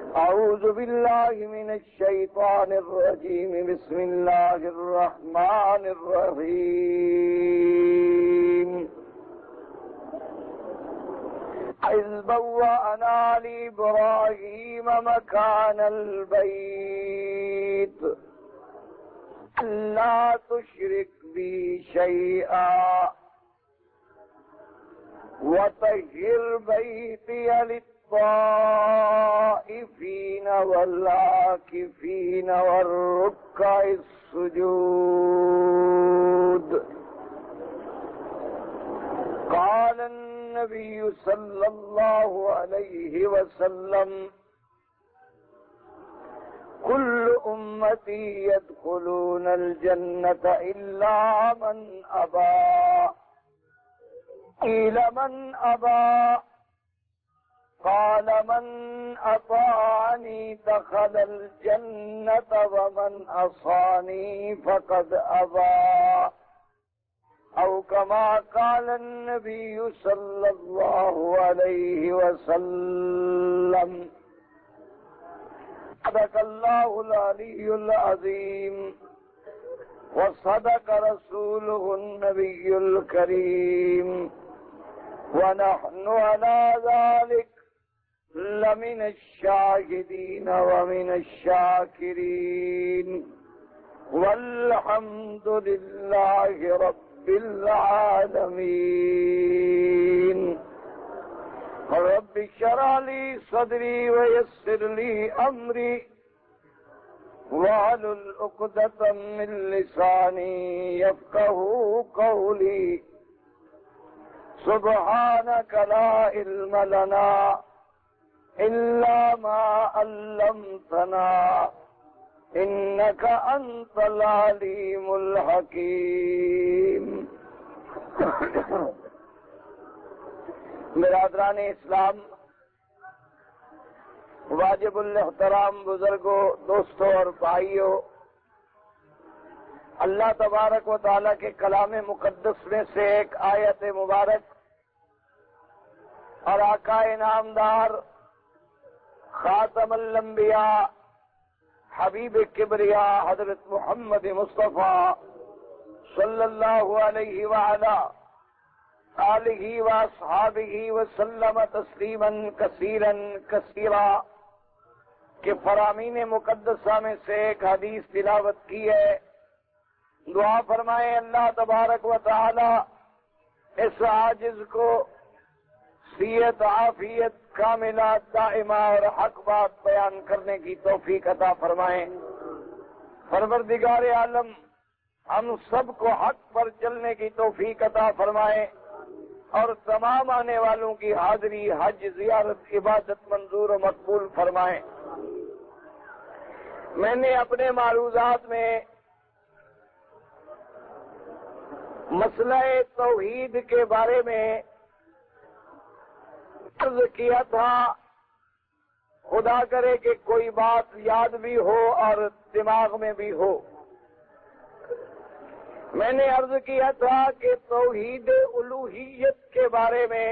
أعوذ بالله من الشيطان الرجيم. بسم الله الرحمن الرحيم. إذ بوأنا لإبراهيم مكان البيت ألا تشرك بي شيئا وطهر بيتي للطائفين والعاكفين والركع السجود. قال النبي صلى الله عليه وسلم: كل أمتي يدخلون الجنة إلا من أبى. قيل من أبى؟ قال من أطاعني دخل الجنة ومن عصاني فقد أبى. أو كما قال النبي صلى الله عليه وسلم. صدق الله العلي العظيم وصدق رسوله النبي الكريم ونحن على ذلك لمن الشاهدين ومن الشاكرين والحمد لله رب العالمين. رب اشرح لي صدري ويسر لي أمري واحلل عقدة من لساني يفقهوا قولي. سبحانك لا علم لنا إلا ما علمتنا إنك أنت العليم الحكيم. برادران اسلام، واجب الاحترام بزرگوں، دوستوں اور بھائیوں، اللہ تبارک و تعالیٰ کے کلام مقدس میں سے ایک آیت مبارک اور آقا انعامدار خاتم الانبیاء حبیب کبریا حضرت محمد مصطفیٰ صلی اللہ علیہ وآلہ آلہ واصحابہ وسلم تسلیما کثیرا کثیرا کہ فرامین مقدسہ میں سے ایک حدیث تلاوت کی ہے. دعا فرمائیں اللہ تبارک و تعالی اس عاجز کو صحت عافیت کاملہ دائمہ اور حق بات بیان کرنے کی توفیق عطا فرمائیں. پروردگار عالم ہم سب کو حق پر چلنے کی توفیق عطا فرمائیں اور تمام آنے والوں کی حاضری، حج، زیارت، عبادت منظور و مقبول فرمائیں. میں نے اپنے معروضات میں مسئلہ توحید کے بارے میں عرض کیا تھا. خدا کرے کہ کوئی بات یاد بھی ہو اور دماغ میں بھی ہو. میں نے عرض کیا تھا کہ توحید الوہیت کے بارے میں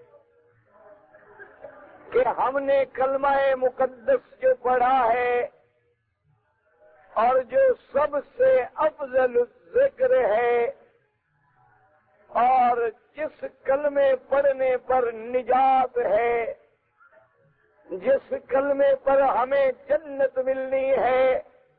کہ ہم نے کلمہ مقدس جو پڑھا ہے اور جو سب سے افضل ذکر ہے اور جس کلمے پڑھنے پر نجات ہے، جس کلمے پر ہمیں جنت ملنی ہے،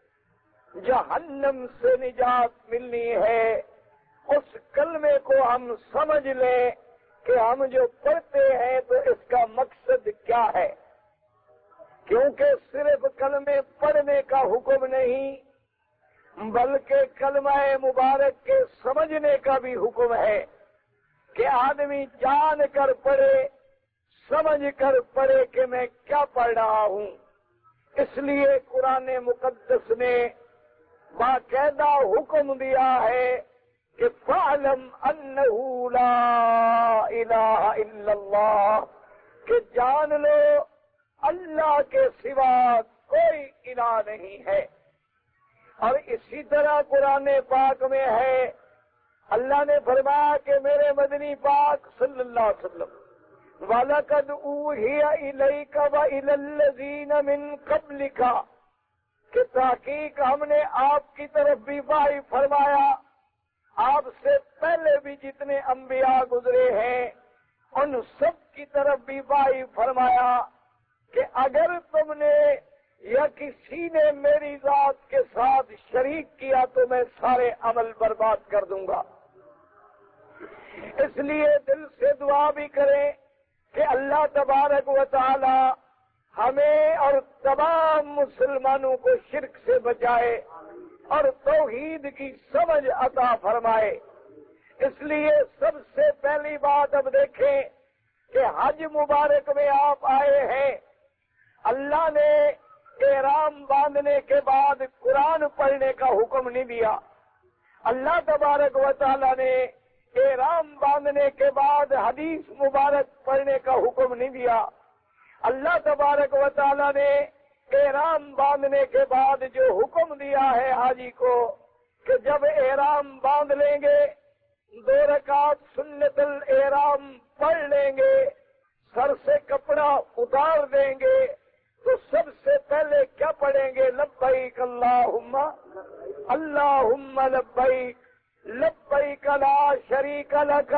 جہنم سے نجات ملنی ہے، اس کلمے کو ہم سمجھ لیں کہ ہم جو پڑھتے ہیں تو اس کا مقصد کیا ہے. کیونکہ صرف کلمے پڑھنے کا حکم نہیں بلکہ کلمہ مبارک کے سمجھنے کا بھی حکم ہے کہ آدمی جان کر پڑھے، سمجھ کر پڑھے کہ میں کیا پڑھ رہا ہوں. اس لیے قرآن مقدس نے باقاعدہ حکم دیا ہے کہ فَاعْلَمْ أَنَّهُ لَا إِلَهَ إِلَّا اللَّهُ، کہ جان لو اللہ کے سوا کوئی الہ نہیں ہے. اور اسی طرح قرآن پاک میں ہے، اللہ نے فرمایا کہ میرے مدنی پاک صلی اللہ علیہ وسلم وَلَقَدْ أُوحِيَ إِلَيْكَ وَإِلَى الَّذِينَ مِن قَبْلِكَ کہ تحقیق ہم نے آپ کی طرف بھی وحی فرمایا، آپ سے پہلے بھی جتنے انبیاء گزرے ہیں ان سب کی طرف بھی وحی فرمایا کہ اگر تم نے یا کسی نے میری ذات کے ساتھ شریک کیا تو میں سارے عمل برباد کر دوں گا۔ اس لیے دل سے دعا بھی کریں کہ اللہ تبارک و تعالی ہمیں اور تمام مسلمانوں کو شرک سے بچائے اور توحید کی سمجھ عطا فرمائے۔ اس لیے سب سے پہلی بات اب دیکھیں کہ حج مبارک میں آپ آئے ہیں، اللہ نے احرام باندھنے کے بعد قرآن پڑھنے کا حکم نہیں دیا، اللہ تبارک و تعالی نے احرام باندھنے کے بعد حدیث مبارک پڑھنے کا حکم نہیں دیا، اللہ تبارک و تعالی نے احرام باندھنے کے بعد جو حکم دیا ہے حاجی کو کہ جب احرام باندھ لیں گے 2 رکعت سنت الاحرام پڑھ لیں گے، سر سے کپڑا اتار دیں گے تو سب سے پہلے کیا پڑھیں گے؟ لبیک اللہم اللہم لبیک لبیک لا شریک لک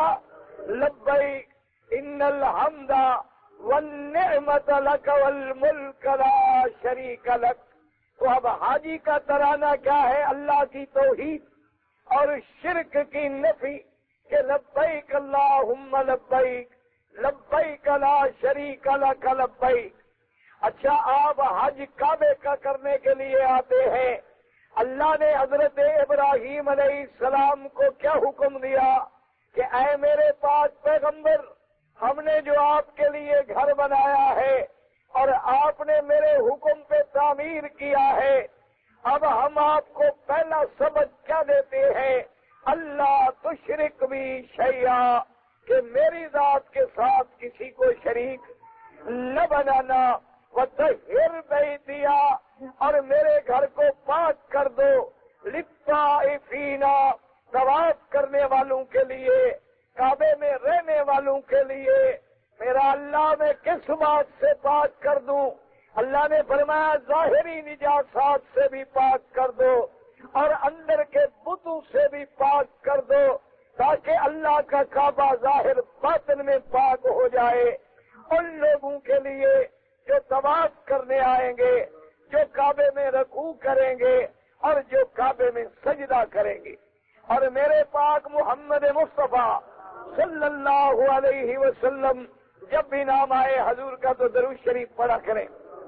لبیک ان الحمد والنعمت لک والملک لا شریک لک۔ تو اب حاجی کا ترانہ کیا ہے؟ اللہ کی توحید اور شرک کی نفی کہ لبیک اللہم لبیک لبیک لا شریک لک لبیک۔ اچھا، آپ حج کعبے کا کرنے کے لیے آتے ہیں، اللہ نے حضرت ابراہیم علیہ السلام کو کیا حکم دیا کہ اے میرے پاک پیغمبر، ہم نے جو آپ کے لیے گھر بنایا ہے اور آپ نے میرے حکم پہ تعمیر کیا ہے، اب ہم آپ کو پہلا سبق کیا دیتے ہیں؟ اللہ تشرک بھی شیئا، کہ میری ذات کے ساتھ کسی کو شریک نہ بنانا، وطہر بیتیا، اور میرے گھر کو پاک کر دو، للطائفین، طواف کرنے والوں کے لیے، کعبے میں رہنے والوں کے لیے۔ میرا اللہ میں کس بات سے پاک کر دوں؟ اللہ نے فرمایا ظاہری نجاسات سے بھی پاک کر دو اور اندر کے بتوں سے بھی پاک کر دو، تاکہ اللہ کا کعبہ ظاہر باطن میں پاک ہو جائے۔ ان لوگوں کے لیے جو طواف کرنے آئیں گے، جو کعبے میں رکوع کریں گے اور جو کعبے میں سجدہ کریں گے۔ اور میرے پاک محمد مصطفیٰ صلی اللہ علیہ وسلم جب بھی نام آئے حضور کا تو درود شریف پڑھا کریں۔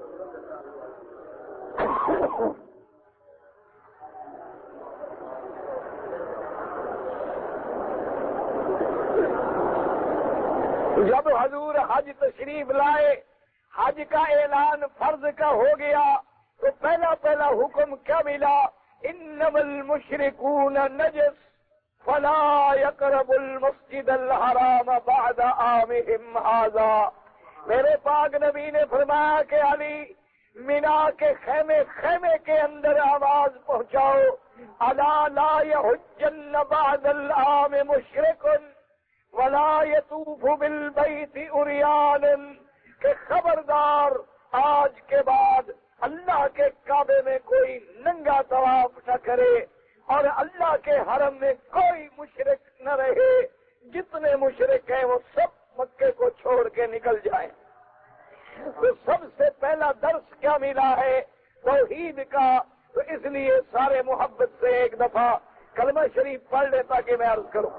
جب حضور حج تشریف لائے، حج کا اعلان فرض کا ہو گیا تو پہلا حکم کیا ملا؟ انما المشرکون نجس فلا يقربوا المسجد الحرام بعد عامهم هذا۔ میرے پاک نبی نے فرمایا کہ علی، مینا کے خیمے کے اندر آواز پہنچاؤ، الا لا يحجن بعد العام مشرک ولا يطوف بالبيت عريان، کہ خبردار آج کے بعد اللہ کے کعبے میں کوئی ننگا طواف نہ کرے اور اللہ کے حرم میں کوئی مشرک نہ رہے، جتنے مشرک ہیں وہ سب مکے کو چھوڑ کے نکل جائیں۔ تو سب سے پہلا درس کیا ملا ہے؟ توحید کا۔ تو اس لیے سارے محبت سے ایک دفعہ کلمہ شریف پڑھ لے تاکہ میں عرض کروں۔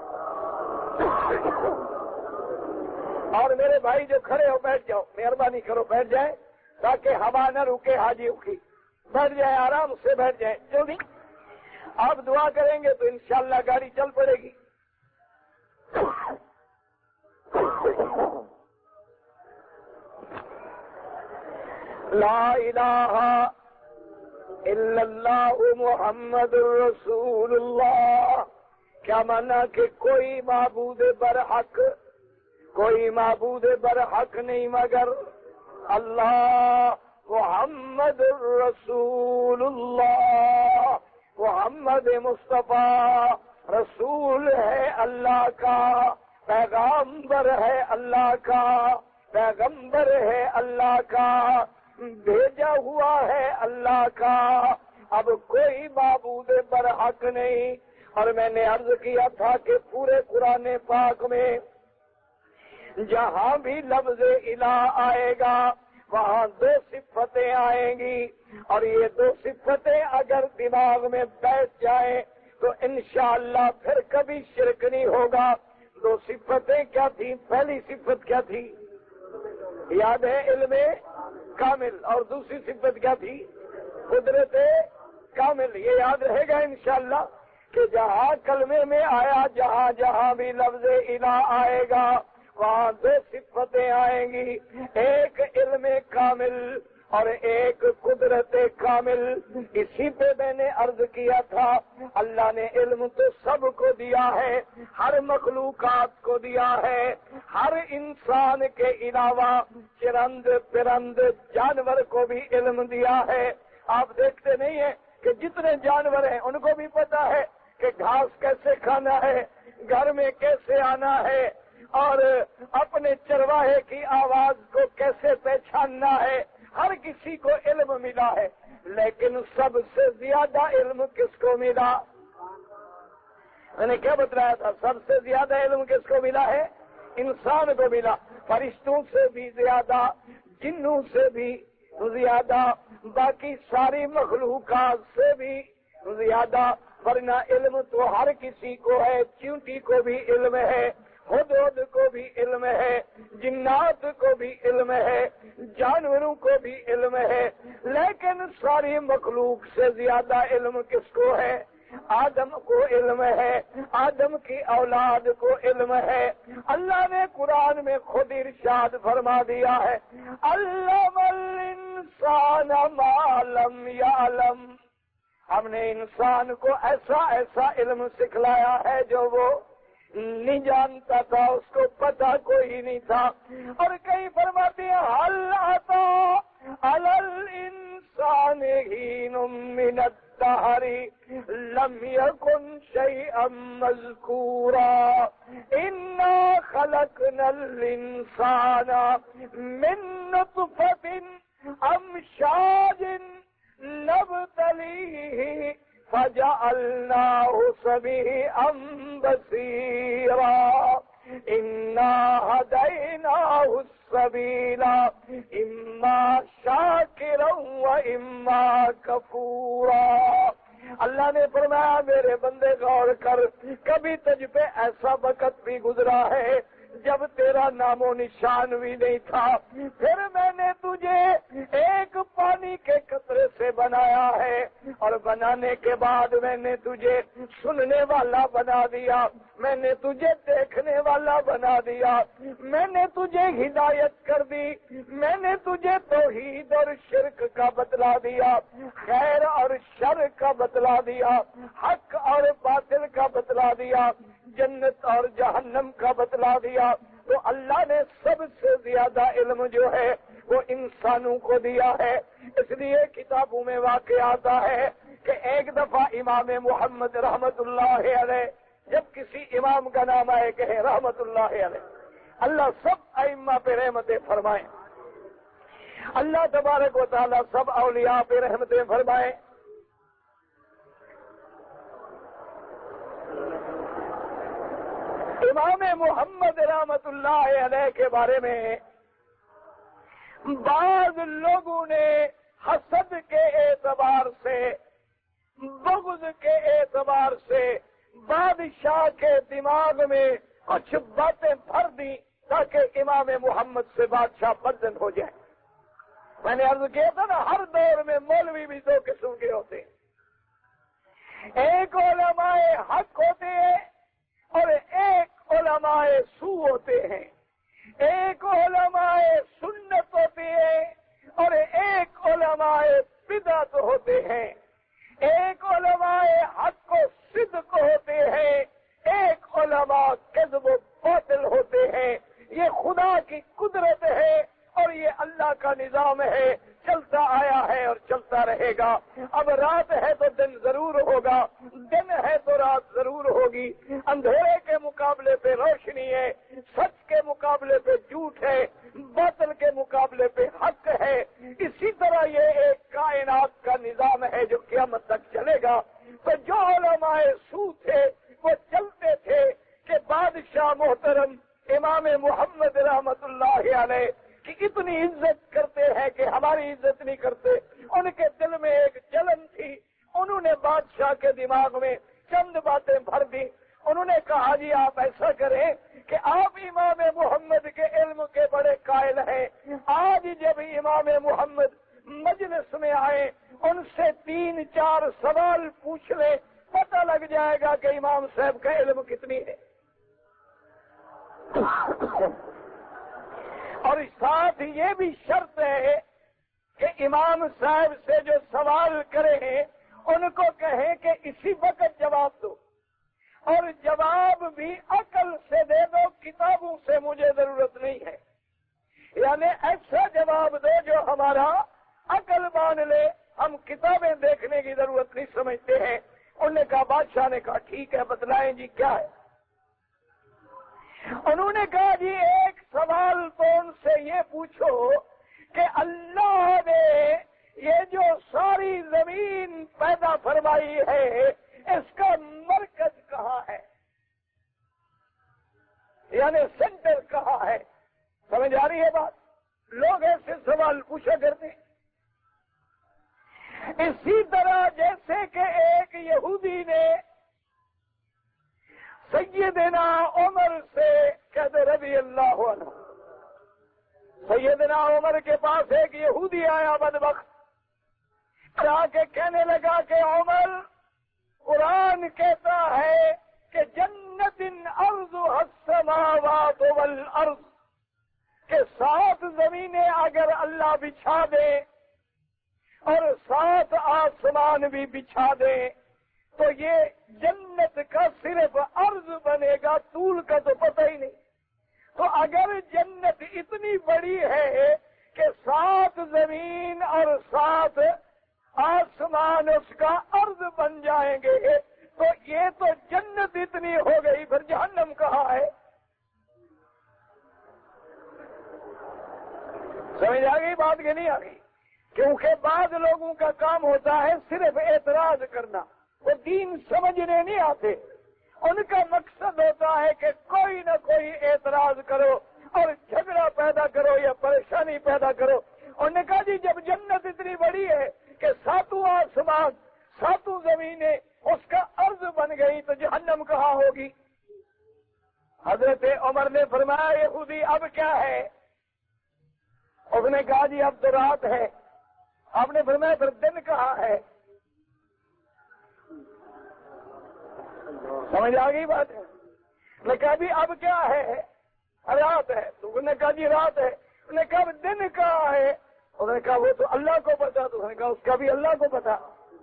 اور میرے بھائی جو کھڑے ہو بیٹھ جاؤ، مہربانی کرو بیٹھ جائیں تاکہ ہوا نہ رکے حاجیوں کی، بیٹھ جائیں آرام سے بیٹھ جائیں جلدی۔ آپ دعا کریں گے تو انشاءاللہ گاڑی چل پڑے گی۔ لا الہ الا اللہ محمد رسول اللہ۔ کیا مانا کہ کوئی معبود برحق نہیں مگر اللہ، محمد رسول اللہ، محمد مصطفیٰ رسول ہے اللہ کا پیغمبر ہے اللہ کا، پیغمبر ہے اللہ کا، بھیجا ہوا ہے اللہ کا، اب کوئی معبود برحق نہیں۔ اور میں نے عرض کیا تھا کہ پورے قرآن پاک میں جہاں بھی لفظ الہ آئے گا وہاں دو صفتیں آئیں گی، اور یہ دو صفتیں اگر دماغ میں بیٹھ جائیں تو انشاءاللہ پھر کبھی شرک نہیں ہوگا۔ دو صفتیں کیا تھی؟ پہلی صفت کیا تھی؟ یاد ہے؟ علم کامل۔ اور دوسری صفت کیا تھی؟ قدرت کامل۔ یہ یاد رہے گا انشاءاللہ کہ جہاں کلمے میں آیا، جہاں جہاں بھی لفظ الہ آئے گا وہاں دو صفتیں آئیں گی، ایک علم کامل اور ایک قدرت کامل۔ اسی پہ میں نے عرض کیا تھا اللہ نے علم تو سب کو دیا ہے، ہر مخلوقات کو دیا ہے، ہر انسان کے علاوہ چرند پرند جانور کو بھی علم دیا ہے۔ آپ دیکھتے نہیں ہیں کہ جتنے جانور ہیں ان کو بھی پتا ہے کہ گھاس کیسے کھانا ہے، گھر میں کیسے آنا ہے، اور اپنے چرواہے کی آواز کو کیسے پہچاننا ہے، ہر کسی کو علم ملا ہے۔ لیکن سب سے زیادہ علم کس کو ملا؟ میں نے کیا بتلایا تھا؟ سب سے زیادہ علم کس کو ملا ہے؟ انسان کو ملا۔ فرشتوں سے بھی زیادہ، جنوں سے بھی زیادہ، باقی ساری مخلوقات سے بھی زیادہ، ورنہ علم تو ہر کسی کو ہے۔ چیونٹی کو بھی علم ہے، ہدہد کو بھی علم ہے، جنات کو بھی علم ہے، جانوروں کو بھی علم ہے، لیکن ساری مخلوق سے زیادہ علم کس کو ہے؟ آدم کو علم ہے، آدم کی اولاد کو علم ہے۔ اللہ نے قرآن میں خود ارشاد فرما دیا ہے، علم الانسان ما لم یعلم، ہم نے انسان کو ایسا ایسا علم سکھلایا ہے جو وہ نہیں جانتا تھا، اس کو پتا کوئی نہیں تھا۔ اور کئی فرماتے ہیں حل عطا علی الانسان حین من الدہر لم یکن شیئا مذکورا انا خلقنا الانسان من نطفۃ امشاج نبتلیہ فجعلناه سميعا بصيرا انا هديناه السبيل اما شاكرا واما كفورا۔ اللہ نے فرمایا میرے بندے غور کر، کبھی تجھ پہ ایسا وقت بھی گزرا ہے جب تیرا نام و نشان بھی نہیں تھا، پھر میں نے تجھے ایک پانی کے قطرے سے بنایا ہے، اور بنانے کے بعد میں نے تجھے سننے والا بنا دیا، میں نے تجھے دیکھنے والا بنا دیا، میں نے تجھے ہدایت کر دی، میں نے تجھے توحید اور شرک کا بتلا دیا، خیر اور شر کا بتلا دیا، حق اور باطل کا بتلا دیا، جنت اور جہنم کا بتلا دیا۔ تو اللہ نے سب سے زیادہ علم جو ہے وہ انسانوں کو دیا ہے۔ اس لیے کتابوں میں واقع آتا ہے کہ ایک دفعہ امام محمد رحمت اللہ علیہ جب کسی امام کا نام آئے کہے رحمت اللہ علیہ، اللہ سب ائمہ پہ رحمتیں فرمائیں، اللہ تبارک و تعالی سب اولیاء پہ رحمتیں فرمائیں۔ امام محمد رحمت اللہ علیہ کے بارے میں بعض لوگوں نے حسد کے اعتبار سے، بغض کے اعتبار سے بادشاہ کے دماغ میں کچھ باتیں بھر دی تاکہ امام محمد سے بادشاہ بدزن ہو جائے۔ میں نے عرض کیا تھا نا، ہر دور میں مولوی بھی دو قسم کے ہوتے ہیں، ایک علماء حق ہوتے ہیں اور ایک علماء سو ہوتے ہیں، ایک علماء سنت ہوتے ہیں اور ایک علماء بدعت ہوتے ہیں، ایک علماء حق و صدق ہوتے ہیں، ایک علماء کذب و باطل ہوتے ہیں۔ یہ خدا کی قدرت ہے اور یہ اللہ کا نظام ہے، چلتا آیا ہے اور چلتا رہے گا۔ اب رات ہے تو دن ضرور ہوگا، دن ہے تو رات ضرور ہوگی، اندھیرے کے مقابلے پہ روشنی ہے، سچ کے مقابلے پہ جھوٹ ہے، باطل کے مقابلے پہ حق ہے۔ اسی طرح یہ ایک کائنات کا نظام ہے جو قیامت تک چلے گا۔ تو جو علماء سو تھے وہ چلتے تھے کہ بادشاہ محترم امام محمد رحمت اللہ علیہ کی اتنی عزت کرتے ہیں کہ ہماری عزت نہیں کرتے۔ ان کے دل میں ایک جلن تھی، انہوں نے بادشاہ کے دماغ میں چند باتیں بھر دی۔ انہوں نے کہا جی آپ ایسا کریں کہ آپ امام محمد کے علم کے بڑے قائل ہیں، آج جب امام محمد مجلس میں آئے ان سے 3-4 سوال پوچھ لیں، پتہ لگ جائے گا کہ امام صاحب کا علم کتنی ہے۔ اور ساتھ یہ بھی شرط ہے کہ امام صاحب سے جو سوال کریں ان کو کہیں کہ اسی وقت جواب دو، اور جواب بھی عقل سے دے دو، کتابوں سے مجھے ضرورت نہیں ہے۔ یعنی ایسا جواب دو جو ہمارا عقل مان لے، ہم کتابیں دیکھنے کی ضرورت نہیں سمجھتے ہیں۔ انہوں نے کہا، بادشاہ نے کہا ٹھیک ہے بتلائیں جی کیا ہے۔ انہوں نے کہا جی ایک سوال تو ان سے یہ پوچھو کہ اللہ نے یہ جو ساری زمین پیدا فرمائی ہے اس کا مرکز کہاں ہے، یعنی سینٹر کہاں ہے؟ سمجھ آ رہی ہے بات؟ لوگ ایسے سوال پوچھا کرتے ہیں۔ اسی طرح جیسے کہ ایک یہودی نے سیدنا عمر سے کہتے رضی اللہ عنہ، سیدنا عمر کے پاس ایک یہودی آیا بدبخت، آ کے کہنے لگا کہ عمر، قرآن کہتا ہے کہ جنت ارضها السماوات والارض، کہ 7 زمینیں اگر اللہ بچھا دے اور 7 آسمان بھی بچھا دے تو یہ جنت کا صرف عرض بنے گا، طول کا تو پتہ ہی نہیں۔ تو اگر جنت اتنی بڑی ہے کہ 7 زمین اور 7 آسمان اس کا عرض بن جائیں گے تو یہ تو جنت اتنی ہو گئی، پھر جہنم کہاں ہے؟ سمجھ آ گئی بات کہ نہیں آ گئی؟ کیونکہ بعض لوگوں کا کام ہوتا ہے صرف اعتراض کرنا، وہ دین سمجھنے نہیں آتے۔ ان کا مقصد ہوتا ہے کہ کوئی نہ کوئی اعتراض کرو اور جھگڑا پیدا کرو یا پریشانی پیدا کرو۔ انہوں نے کہا جی جب جنت اتنی بڑی ہے کہ 7 آسمان 7 زمینیں اس کا عرض بن گئی تو جہنم کہاں ہوگی؟ حضرت عمر نے فرمایا یہودی اب کیا ہے؟ اس نے کہا جی اب تو رات ہے۔ آپ نے فرمایا پھر دن کہاں ہے؟ سمجھ آ گئی بات ہے؟ نے کہا جی اب کیا ہے؟ رات ہے۔ تو انہوں نے کہا جی رات ہے۔ انہوں نے کہا دن کہاں ہے؟ انہوں نے کہا وہ تو اللہ کو پتا۔ تو انہوں نے کہا اس کا بھی اللہ کو پتا۔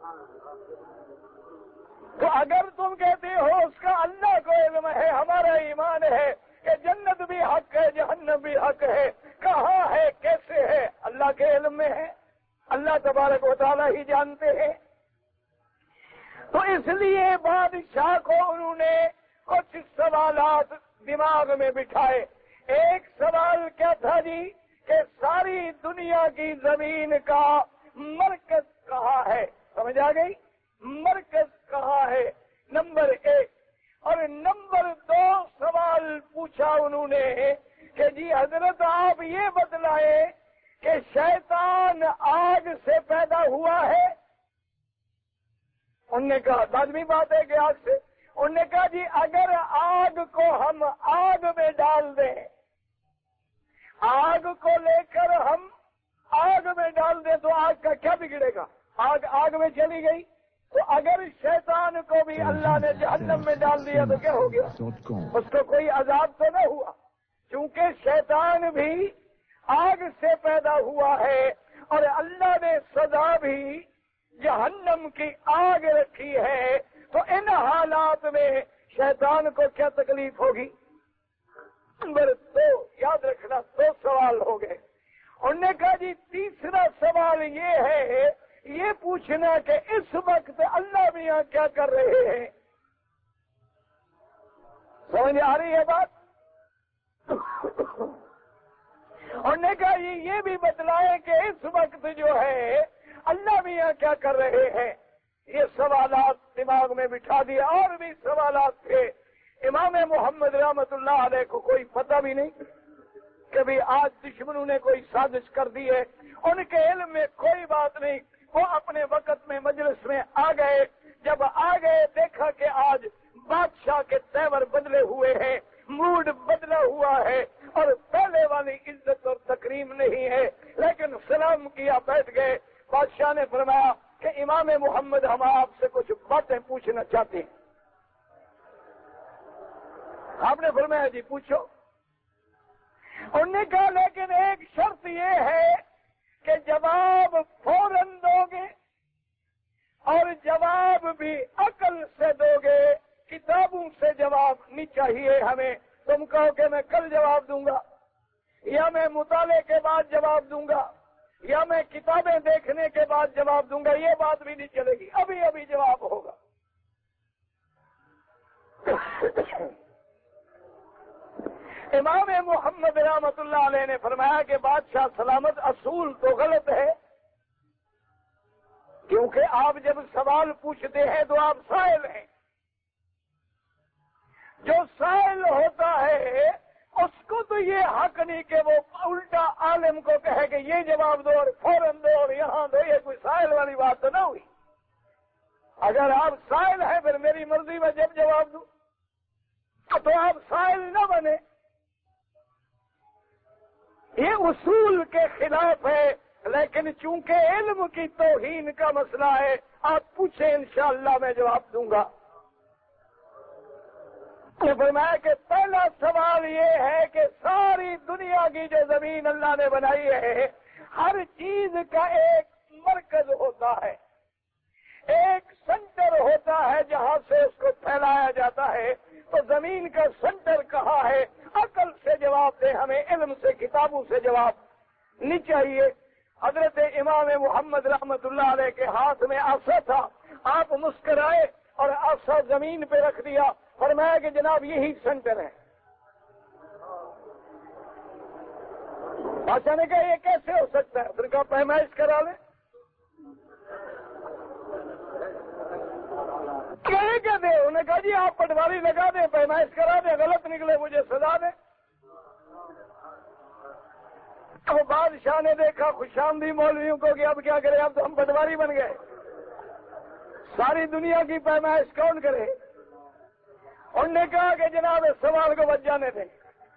تو اگر تم کہتے ہو اس کا اللہ کو علم ہے، ہمارا ایمان ہے کہ جنت بھی حق ہے جہنم بھی حق ہے، کہاں ہے کیسے ہے؟ اللہ کے علم میں ہے، اللہ تبارک و تعالی ہی جانتے ہیں۔ تو اس لیے بادشاہ کو انہوں نے کچھ سوالات دماغ میں بٹھائے۔ ایک سوال کیا تھا جی کہ ساری دنیا کی زمین کا مرکز کہاں ہے؟ سمجھ آ گئی؟ مرکز کہاں ہے نمبر 1۔ اور نمبر 2 سوال پوچھا انہوں نے کہ جی حضرت آپ یہ بتلائیں کہ شیطان آگ سے پیدا ہوا ہے؟ انہوں نے کہا لازمی بات ہے کہ آگ سے۔ انہوں نے کہا جی اگر آگ کو ہم آگ میں ڈال دیں، آگ کو لے کر ہم آگ میں ڈال دیں تو آگ کا کیا بگڑے گا؟ آگ میں چلی گئی۔ تو اگر شیطان کو بھی اللہ نے جہنم میں ڈال دیا تو کیا ہو گیا؟ اس کو کوئی عذاب تو نہ ہوا، کیونکہ شیطان بھی آگ سے پیدا ہوا ہے اور اللہ نے سزا بھی جہنم کی آگ رکھی ہے۔ تو ان حالات میں شیطان کو کیا تکلیف ہوگی؟ نمبر 2 یاد رکھنا، 2 سوال ہو گئے۔ انہوں نے کہا جی تیسرا سوال یہ ہے یہ پوچھنا کہ اس وقت اللہ میاں کیا کر رہے ہیں. سمجھ آ رہی ہے بات؟ اور نے کہا یہ بھی بتلائے کہ اس وقت جو ہے اللہ میاں کیا کر رہے ہیں. یہ سوالات دماغ میں بٹھا دیے. اور بھی سوالات تھے. امام محمد رحمت اللہ علیہ کو کوئی پتہ بھی نہیں کہ بھی آج دشمنوں نے کوئی سازش کر دی ہے. ان کے علم میں کوئی بات نہیں. وہ اپنے وقت میں مجلس میں آ گئے. جب آ گئے دیکھا کہ آج بادشاہ کے تیور بدلے ہوئے ہیں, موڈ بدلا ہوا ہے, اور پہلے والی عزت اور تکریم نہیں ہے. لیکن سلام کیا, بیٹھ گئے. بادشاہ نے فرمایا کہ امام محمد ہم آپ سے کچھ باتیں پوچھنا چاہتے ہیں. آپ نے فرمایا جی پوچھو. انہوں نے کہا لیکن ایک شرط یہ ہے کہ جواب فوراً دو گے اور جواب بھی عقل سے دو گے. کتابوں سے جواب نہیں چاہیے ہمیں. تم کہو کہ میں کل جواب دوں گا, یا میں مطالعے کے بعد جواب دوں گا, یا میں کتابیں دیکھنے کے بعد جواب دوں گا, یہ بات بھی نہیں چلے گی. ابھی ابھی جواب ہوگا. امام محمد رحمت اللہ علیہ نے فرمایا کہ بادشاہ سلامت اصول تو غلط ہے, کیونکہ آپ جب سوال پوچھتے ہیں تو آپ سائل ہیں. جو سائل ہوتا ہے اس کو تو یہ حق نہیں کہ وہ الٹا عالم کو کہے کہ یہ جواب دو اور فوراً دو اور یہاں دو. یہ کوئی سائل والی بات تو نہ ہوئی. اگر آپ سائل ہیں پھر میری مرضی میں جب جواب دوں تو آپ سائل نہ بنے. یہ اصول کے خلاف ہے. لیکن چونکہ علم کی توہین کا مسئلہ ہے, آپ پوچھیں انشاءاللہ میں جواب دوں گا. فرمایا کہ پہلا سوال یہ ہے کہ ساری دنیا کی جو زمین اللہ نے بنائی ہے, ہر چیز کا ایک مرکز ہوتا ہے, ایک سینٹر ہوتا ہے جہاں سے اس کو پھیلایا جاتا ہے. تو زمین کا سینٹر کہاں ہے؟ عقل سے جواب دیں ہمیں, علم سے کتابوں سے جواب نہیں چاہیے. حضرت امام محمد رحمت اللہ علیہ کے ہاتھ میں عصا تھا. آپ مسکرائے اور عصا زمین پہ رکھ دیا. فرمایا کہ جناب یہی سینٹر ہے. بادشاہ نے کہا یہ کیسے ہو سکتا ہے؟ پھر کہا پیمائش کرا لیں. کیا دیں؟ انہوں نے کہا جی آپ پٹواری لگا دیں, پیمائش کرا دیں, غلط نکلے مجھے سزا دیں. تو بادشاہ نے دیکھا خوش آمدی مولویوں کو کہ اب کیا کرے, اب تو ہم پٹواری بن گئے, ساری دنیا کی پیمائش کون کرے؟ انہوں نے کہا کہ جناب اس سوال کو بچ جانے دیں.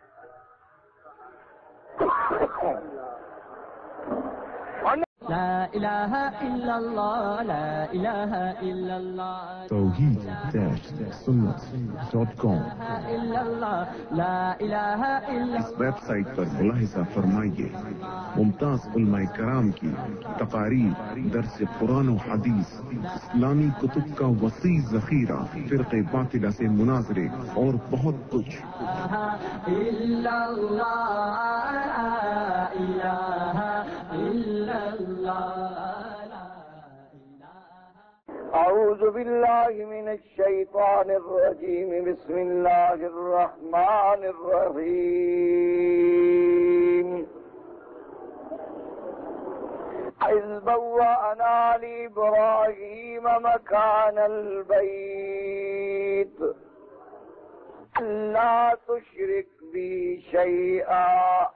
لا الہ الا اللہ, لا الہ الا اللہ, توحید-سنت.com. لا الہ الا اس ویب سائٹ پر ملاحظہ فرمائیے ممتاز علماء کرام کی تقاریر, درس قرآن و حدیث, اسلامی کتب کا وسیع ذخیرہ, فرقے باطلہ سے مناظرے اور بہت کچھ. اعوذ باللہ من الشیطان الرجیم. بسم اللہ الرحمن الرحیم. اذ بوأنا لإبراہیم مکان البیت الا تشرک بی شیئا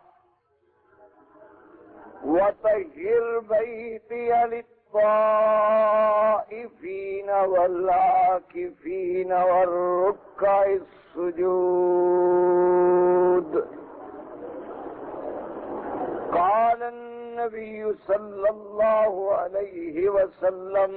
وطہر بیتی للطائفین والعاکفین والرکع السجود. قال النبی صلی اللہ علیہ وسلم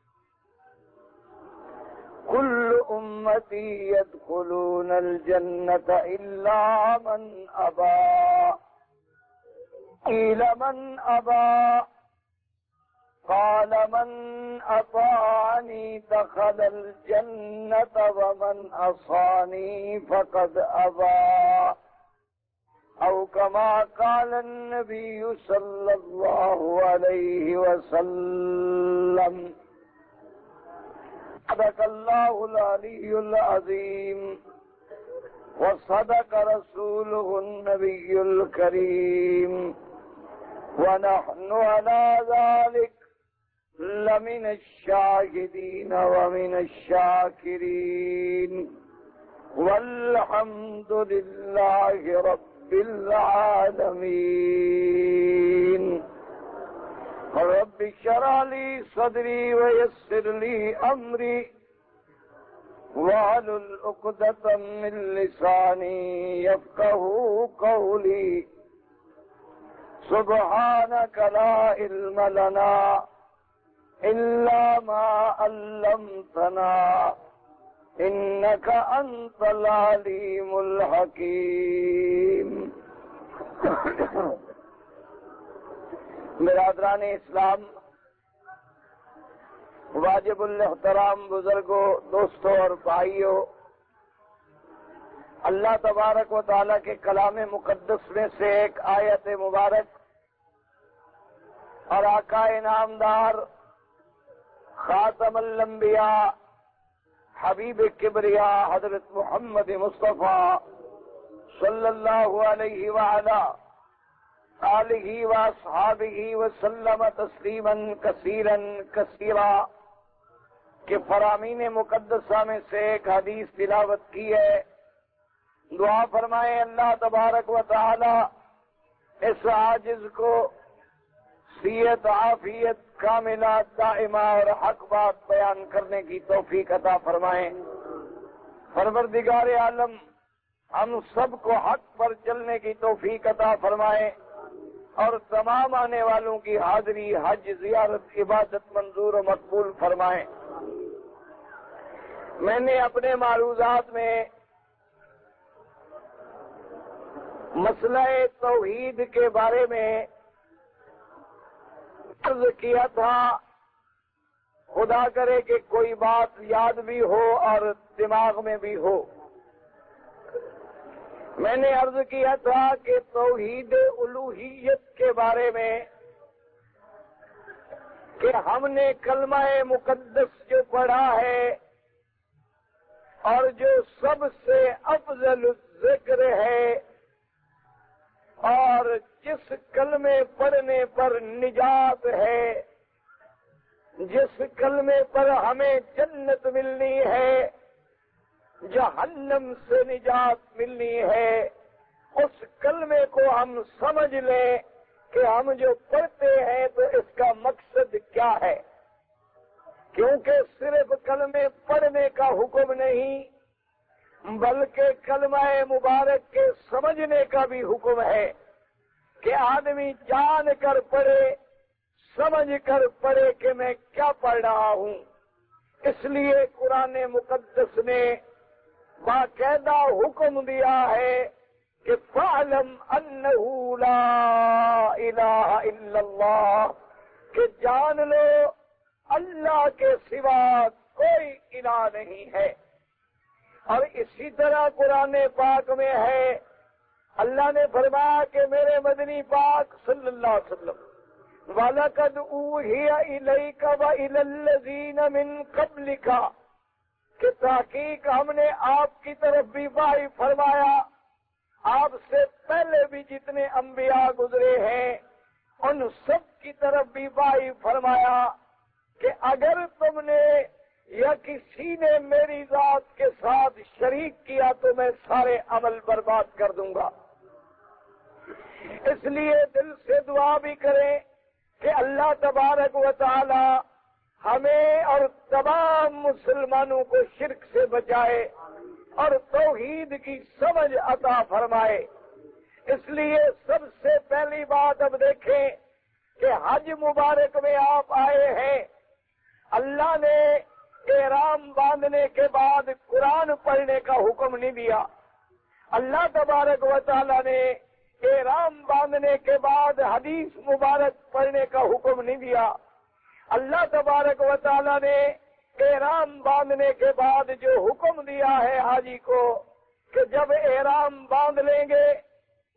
كل امتی يدخلون الجنة الا من ابى. قيل من ابى؟ قال من اطاعني دخل الجنة ومن عصاني فقد ابى. أو كما قال النبي صلى الله عليه وسلم. صدق الله العلي العظيم وصدق رسوله النبي الكريم، ونحن على ذلك لمن الشاهدين ومن الشاكرين، والحمد لله رب العالمين. رب اشرح لي صدري ويسر لي أمري واحلل عقدة من لساني يفقهوا قولي. سبحانك لا علم لنا إلا ما علمتنا إنك أنت العليم الحكيم. برادران اسلام، واجب الاحترام بزرگوں، دوستوں اور بھائیوں، اللہ تبارک و تعالیٰ کے کلام مقدس میں سے ایک آیت مبارک اور آقا انعامدار خاتم الانبیاء حبیب کبریا حضرت محمد مصطفیٰ صلی اللہ علیہ وعلا آلہ واصحابہ وسلم تسلیما کثیرا کثیرا کہ فرامین مقدسہ میں سے ایک حدیث تلاوت کی ہے. دعا فرمائے اللہ تبارک و تعالی اس عاجز کو صحت عافیت کاملہ دائمہ اور حق بات بیان کرنے کی توفیق عطا فرمائیں. پروردگار عالم ہم سب کو حق پر چلنے کی توفیق عطا فرمائیں اور تمام آنے والوں کی حاضری، حج، زیارت، عبادت منظور و مقبول فرمائیں. میں نے اپنے معروضات میں مسئلہ توحید کے بارے میں عرض کیا تھا. خدا کرے کہ کوئی بات یاد بھی ہو اور دماغ میں بھی ہو. میں نے عرض کیا تھا کہ توحید الوہیت کے بارے میں کہ ہم نے کلمہ مقدس جو پڑھا ہے اور جو سب سے افضل ذکر ہے اور جس کلمے پڑھنے پر نجات ہے، جس کلمے پر ہمیں جنت ملنی ہے، جہنم سے نجات ملنی ہے، اس کلمے کو ہم سمجھ لیں کہ ہم جو پڑھتے ہیں تو اس کا مقصد کیا ہے. کیونکہ صرف کلمے پڑھنے کا حکم نہیں بلکہ کلمہ مبارک کے سمجھنے کا بھی حکم ہے کہ آدمی جان کر پڑھے، سمجھ کر پڑھے کہ میں کیا پڑھ رہا ہوں. اس لیے قرآن مقدس نے باقاعدہ حکم دیا ہے کہ فَاعْلَمْ أَنَّهُ لَا إِلَٰهَ إِلَّا اللَّهُ، کہ جان لو اللہ کے سوا کوئی الہ نہیں ہے. اور اسی طرح قرآن پاک میں ہے، اللہ نے فرمایا کہ میرے مدنی پاک صلی اللہ علیہ وسلم وَلَقَدْ أُوحِيَ إِلَيْكَ وَإِلَى الَّذِينَ مِن قَبْلِكَ، کہ تحقیق ہم نے آپ کی طرف بھی وحی فرمایا، آپ سے پہلے بھی جتنے انبیاء گزرے ہیں ان سب کی طرف بھی وحی فرمایا کہ اگر تم نے یا کسی نے میری ذات کے ساتھ شریک کیا تو میں سارے عمل برباد کر دوں گا. اس لیے دل سے دعا بھی کریں کہ اللہ تبارک و تعالی ہمیں اور تمام مسلمانوں کو شرک سے بچائے اور توحید کی سمجھ عطا فرمائے. اس لیے سب سے پہلی بات اب دیکھیں کہ حج مبارک میں آپ آئے ہیں. اللہ نے احرام باندھنے کے بعد قرآن پڑھنے کا حکم نہیں دیا. اللہ تبارک و تعالی نے احرام باندھنے کے بعد حدیث مبارک پڑھنے کا حکم نہیں دیا. اللہ تبارک و تعالی نے احرام باندھنے کے بعد جو حکم دیا ہے حاجی کو کہ جب احرام باندھ لیں گے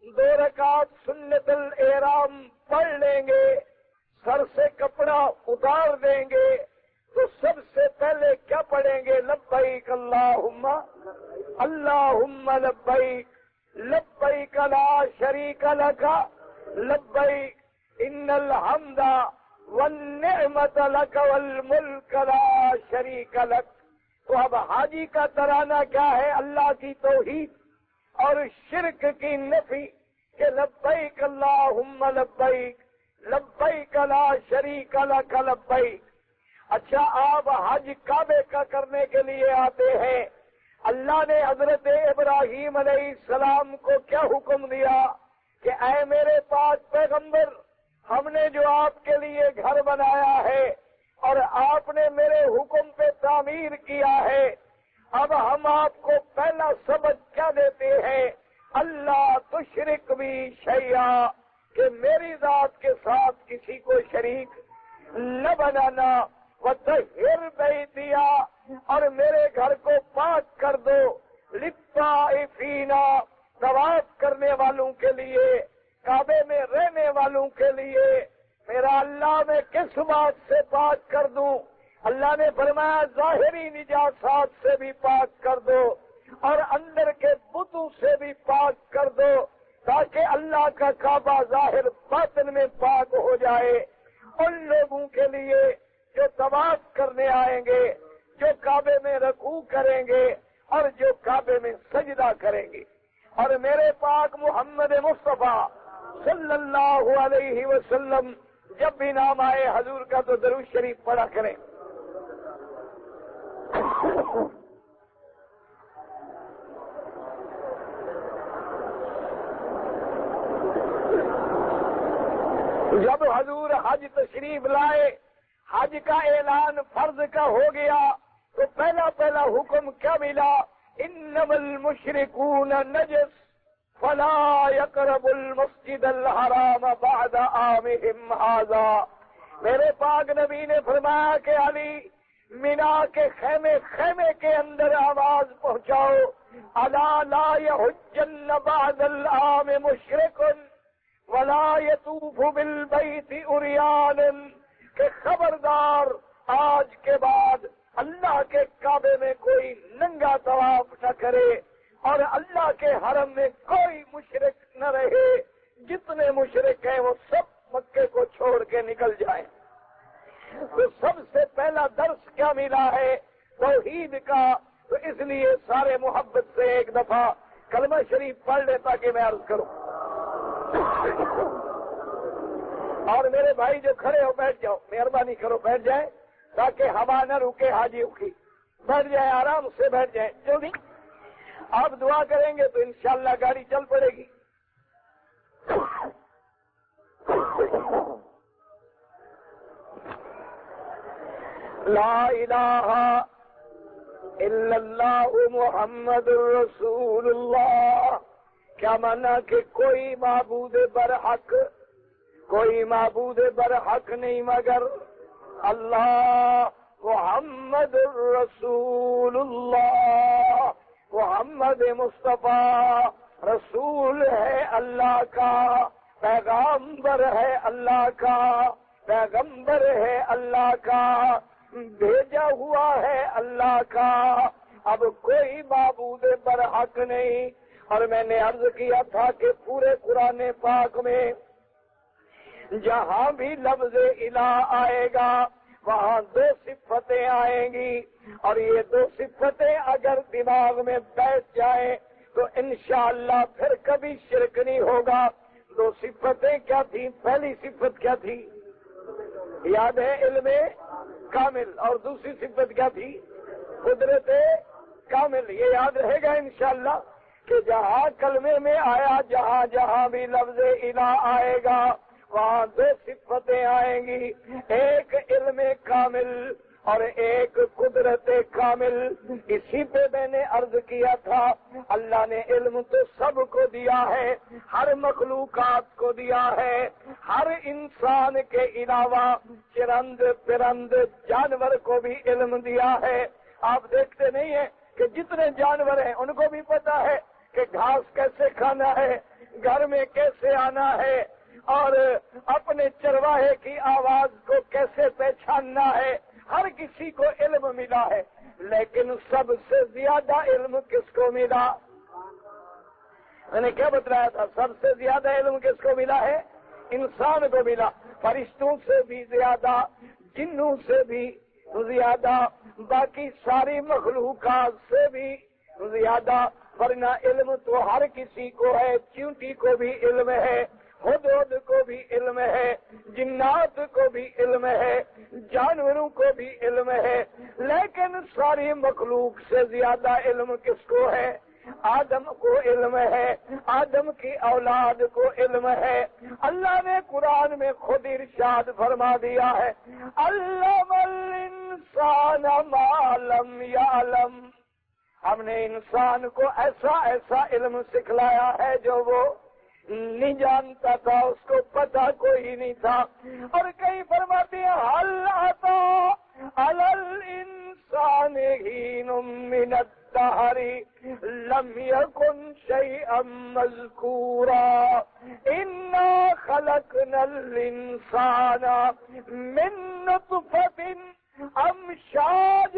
2 رکعت سنت الاحرام پڑھ لیں گے، سر سے کپڑا اتار دیں گے، تو سب سے پہلے کیا پڑھیں گے؟ لبیک اللہم اللہم لبیک لبیک لا شریک لک لبیک ان الحمد والنعمت لک والملک لا شریک لک۔ تو اب حاجی کا ترانہ کیا ہے؟ اللہ کی توحید اور شرک کی نفی، کہ لبیک اللہم لبیک لبیک لا شریک لک لبیک۔ اچھا، آپ حج کعبے کا کرنے کے لیے آتے ہیں، اللہ نے حضرت ابراہیم علیہ السلام کو کیا حکم دیا کہ اے میرے پاک پیغمبر، ہم نے جو آپ کے لیے گھر بنایا ہے اور آپ نے میرے حکم پہ تعمیر کیا ہے، اب ہم آپ کو پہلا سبق کیا دیتے ہیں؟ اللہ تشرک بھی شیئا، کہ میری ذات کے ساتھ کسی کو شریک نہ بنانا، وطہر بیتیا، اور میرے گھر کو پاک کر دو، للطائفین، طواف کرنے والوں کے لیے، کعبے میں رہنے والوں کے لیے۔ میرا اللہ میں کس بات سے پاک کر دوں؟ اللہ نے فرمایا ظاہری نجاسات سے بھی پاک کر دو اور اندر کے بتوں سے بھی پاک کر دو، تاکہ اللہ کا کعبہ ظاہر باطن میں پاک ہو جائے۔ ان لوگوں کے لیے جو طواف کرنے آئیں گے، جو کعبے میں رکوع کریں گے اور جو کعبے میں سجدہ کریں گے۔ اور میرے پاک محمد مصطفیٰ صلی اللہ علیہ وسلم جب بھی نام آئے حضور کا تو درود شریف پڑھا کریں۔ جب حضور حج تشریف لائے، حج کا اعلان فرض کا ہو گیا، تو پہلا حکم کیا ملا؟ انما المشرکون نجس فلا يقربوا المسجد الحرام بعد عامهم هذا۔ میرے پاک نبی نے فرمایا کہ علی، مینا کے خیمے کے اندر آواز پہنچاؤ، الا لا يحجن بعد العام مشرک ولا يطوف بالبيت عريان، کہ خبردار آج کے بعد اللہ کے کعبے میں کوئی ننگا طواف نہ کرے اور اللہ کے حرم میں کوئی مشرک نہ رہے۔ جتنے مشرک ہیں وہ سب مکے کو چھوڑ کے نکل جائیں۔ تو سب سے پہلا درس کیا ملا ہے؟ توحید کا۔ تو اس لیے سارے محبت سے ایک دفعہ کلمہ شریف پڑھ لے تاکہ میں عرض کروں۔ اور میرے بھائی جو کھڑے ہو بیٹھ جاؤ، مہربانی کرو بیٹھ جائیں تاکہ ہوا نہ رکے حاجیوں کی۔ بیٹھ جائیں، آرام سے بیٹھ جائیں، جلدی۔ آپ دعا کریں گے تو انشاءاللہ گاڑی چل پڑے گی۔ لا الہ الا اللہ محمد رسول اللہ۔ کیا مانا کہ کوئی معبود برحق نہیں مگر اللہ، محمد الرسول اللہ، محمد مصطفیٰ رسول ہے اللہ کا، پیغمبر ہے اللہ کا، پیغمبر ہے اللہ کا، بھیجا ہوا ہے اللہ کا۔ اب کوئی معبود برحق نہیں۔ اور میں نے عرض کیا تھا کہ پورے قرآن پاک میں جہاں بھی لفظ الہ آئے گا وہاں 2 صفتیں آئیں گی، اور یہ 2 صفتیں اگر دماغ میں بیٹھ جائیں تو انشاءاللہ پھر کبھی شرک نہیں ہوگا۔ 2 صفتیں کیا تھی؟ پہلی صفت کیا تھی؟ یاد ہے؟ علم کامل۔ اور دوسری صفت کیا تھی؟ قدرت کامل۔ یہ یاد رہے گا انشاءاللہ کہ جہاں کلمے میں آیا، جہاں بھی لفظ الہ آئے گا وہاں 2 صفتیں آئیں گی، ایک علم کامل اور ایک قدرت کامل۔ اسی پہ میں نے عرض کیا تھا اللہ نے علم تو سب کو دیا ہے، ہر مخلوقات کو دیا ہے، ہر انسان کے علاوہ چرند پرند جانور کو بھی علم دیا ہے۔ آپ دیکھتے نہیں ہیں کہ جتنے جانور ہیں ان کو بھی پتا ہے کہ گھاس کیسے کھانا ہے، گھر میں کیسے آنا ہے اور اپنے چرواہے کی آواز کو کیسے پہچاننا ہے، ہر کسی کو علم ملا ہے، لیکن سب سے زیادہ علم کس کو ملا؟ میں نے کیا بتلایا تھا؟ سب سے زیادہ علم کس کو ملا ہے؟ انسان کو ملا، فرشتوں سے بھی زیادہ، جنوں سے بھی زیادہ، باقی ساری مخلوقات سے بھی زیادہ، ورنہ علم تو ہر کسی کو ہے، چیونٹی کو بھی علم ہے، ہدہد کو بھی علم ہے، جنات کو بھی علم ہے، جانوروں کو بھی علم ہے، لیکن ساری مخلوق سے زیادہ علم کس کو ہے؟ آدم کو علم ہے، آدم کی اولاد کو علم ہے۔ اللہ نے قرآن میں خود ارشاد فرما دیا ہے، علم الانسان ما لم یعلم، ہم نے انسان کو ایسا ایسا علم سکھلایا ہے جو وہ نہیں جانتا تھا، اس کو پتہ کوئی نہیں تھا۔ اور کئی فرماتے ہیں حل اتی علی الانسان حین من الدہر لم یکن شیئا مذکورا انا خلقنا الانسان من نطفۃ امشاج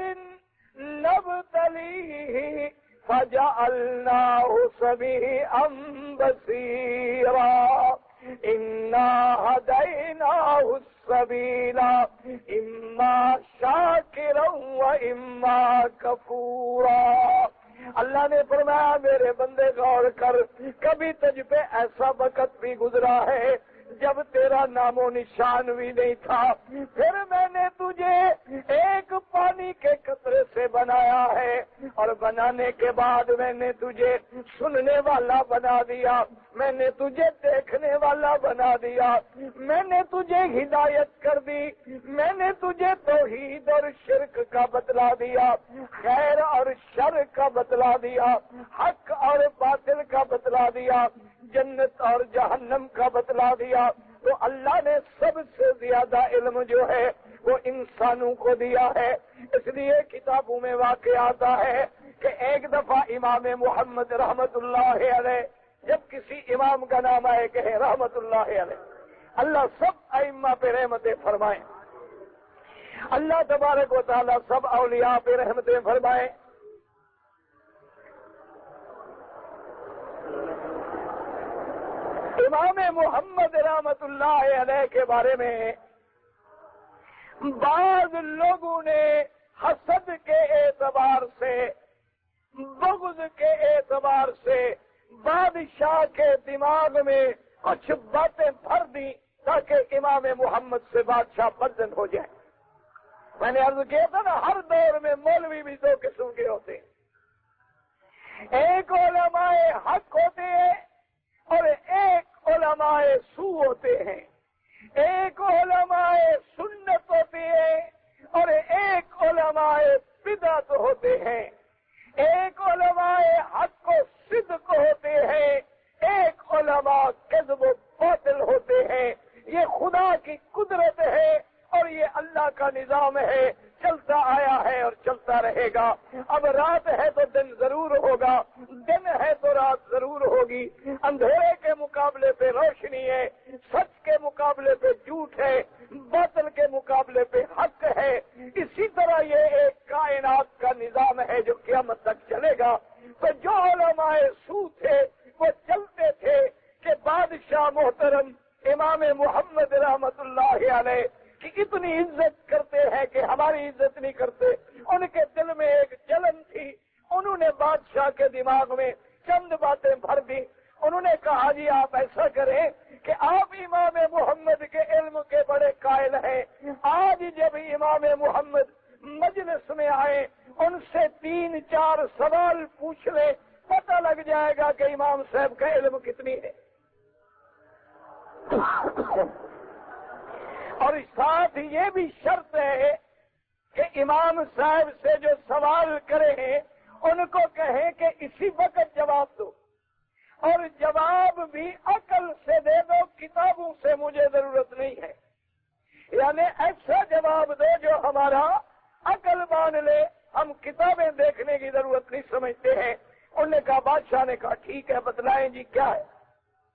نبتلیہ فجعلناه سمیعا بصیرا انا ہدیناہ السبیل اما شاکرا واما کفورا۔ اللہ نے فرمایا میرے بندے غور کر، کبھی تجھ پہ ایسا وقت بھی گزرا ہے جب تیرا نام و نشان بھی نہیں تھا، پھر میں نے تجھے ایک پانی کے قطرے سے بنایا ہے، اور بنانے کے بعد میں نے تجھے سننے والا بنا دیا، میں نے تجھے دیکھنے والا بنا دیا، میں نے تجھے ہدایت کر دی، میں نے تجھے توحید اور شرک کا بتلا دیا، خیر اور شر کا بتلا دیا، حق اور باطل کا بتلا دیا، جنت اور جہنم کا بتلا دیا۔ تو اللہ نے سب سے زیادہ علم جو ہے وہ انسانوں کو دیا ہے۔ اس لیے کتابوں میں واقع آتا ہے کہ ایک دفعہ امام محمد رحمت اللہ علیہ جب کسی امام کا نام آئے کہے رحمت اللہ علیہ، اللہ سب ائمہ پہ رحمتیں فرمائیں، اللہ تبارک و تعالیٰ سب اولیاء پہ رحمتیں فرمائیں۔ امام محمد رحمت اللہ علیہ کے بارے میں بعض لوگوں نے حسد کے اعتبار سے، بغض کے اعتبار سے بادشاہ کے دماغ میں کچھ باتیں بھر دی تاکہ امام محمد سے بادشاہ بدزن ہو جائے۔ میں نے عرض کیا تھا نا، ہر دور میں مولوی بھی دو قسم کے ہوتے ہیں، ایک علماء حق ہوتے ہیں اور ایک علماء سو ہوتے ہیں، ایک علماء سنت ہوتے ہیں اور ایک علماء بدعت ہوتے ہیں، ایک علماء حق و صدق ہوتے ہیں، ایک علماء کذب و باطل ہوتے ہیں۔ یہ خدا کی قدرت ہے اور یہ اللہ کا نظام ہے، چلتا آیا ہے اور چلتا رہے گا۔ اب رات ہے تو دن ضرور ہوگا، دن ہے تو رات ضرور ہوگی، اندھیرے کے مقابلے پہ روشنی ہے، سچ کے مقابلے پہ جھوٹ ہے، باطل کے مقابلے پہ حق ہے۔ اسی طرح یہ ایک کائنات کا نظام ہے جو قیامت تک چلے گا۔ تو جو علماء سو تھے وہ چلتے تھے کہ بادشاہ محترم امام محمد رحمت اللہ علیہ کی اتنی عزت کرتے ہیں کہ ہماری عزت نہیں کرتے۔ ان کے دل میں ایک جلن تھی، انہوں نے بادشاہ کے دماغ میں چند باتیں بھر دی۔ انہوں نے کہا جی آپ ایسا کریں کہ آپ امام محمد کے علم کے بڑے قائل ہیں، آج جب امام محمد مجلس میں آئے ان سے 3-4 سوال پوچھ لیں، پتہ لگ جائے گا کہ امام صاحب کا علم کتنی ہے۔ اور ساتھ یہ بھی شرط ہے کہ امام صاحب سے جو سوال کریں ان کو کہیں کہ اسی وقت جواب دو، اور جواب بھی عقل سے دے دو، کتابوں سے مجھے ضرورت نہیں ہے۔ یعنی ایسا جواب دو جو ہمارا عقل مان لے، ہم کتابیں دیکھنے کی ضرورت نہیں سمجھتے ہیں۔ انہوں نے کہا، بادشاہ نے کہا ٹھیک ہے بتلائیں جی کیا ہے۔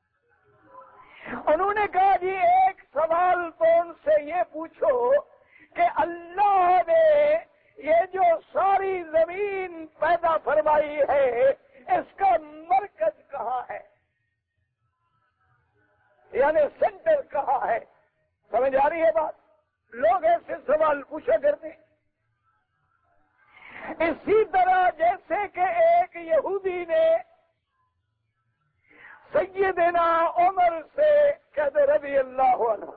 انہوں نے کہا جی ایک سوال تو ان سے یہ پوچھو کہ اللہ نے یہ جو ساری زمین پیدا فرمائی ہے اس کا مرکز کہاں ہے، یعنی سینٹر کہاں ہے؟ سمجھ آ رہی ہے بات؟ لوگ ایسے سوال پوچھا کرتے ہیں۔ اسی طرح جیسے کہ ایک یہودی نے سیدنا عمر سے کہتے رضی اللہ عنہ،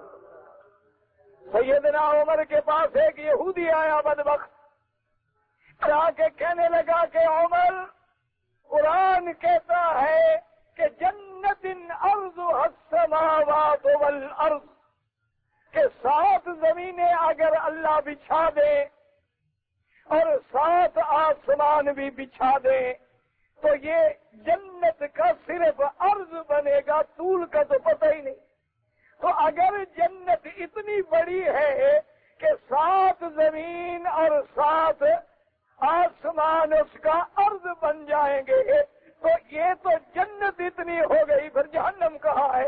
سیدنا عمر کے پاس ایک یہودی آیا بدبخت، آ کے کہنے لگا کہ عمر، قرآن کہتا ہے کہ جنت ارضها السماوات والارض، کہ 7 زمینیں اگر اللہ بچھا دے اور 7 آسمان بھی بچھا دے تو یہ جنت کا صرف عرض بنے گا، طول کا تو پتہ ہی نہیں۔ تو اگر جنت اتنی بڑی ہے کہ 7 زمین اور 7 آسمان اس کا عرض بن جائیں گے تو یہ تو جنت اتنی ہو گئی، پھر جہنم کہاں ہے؟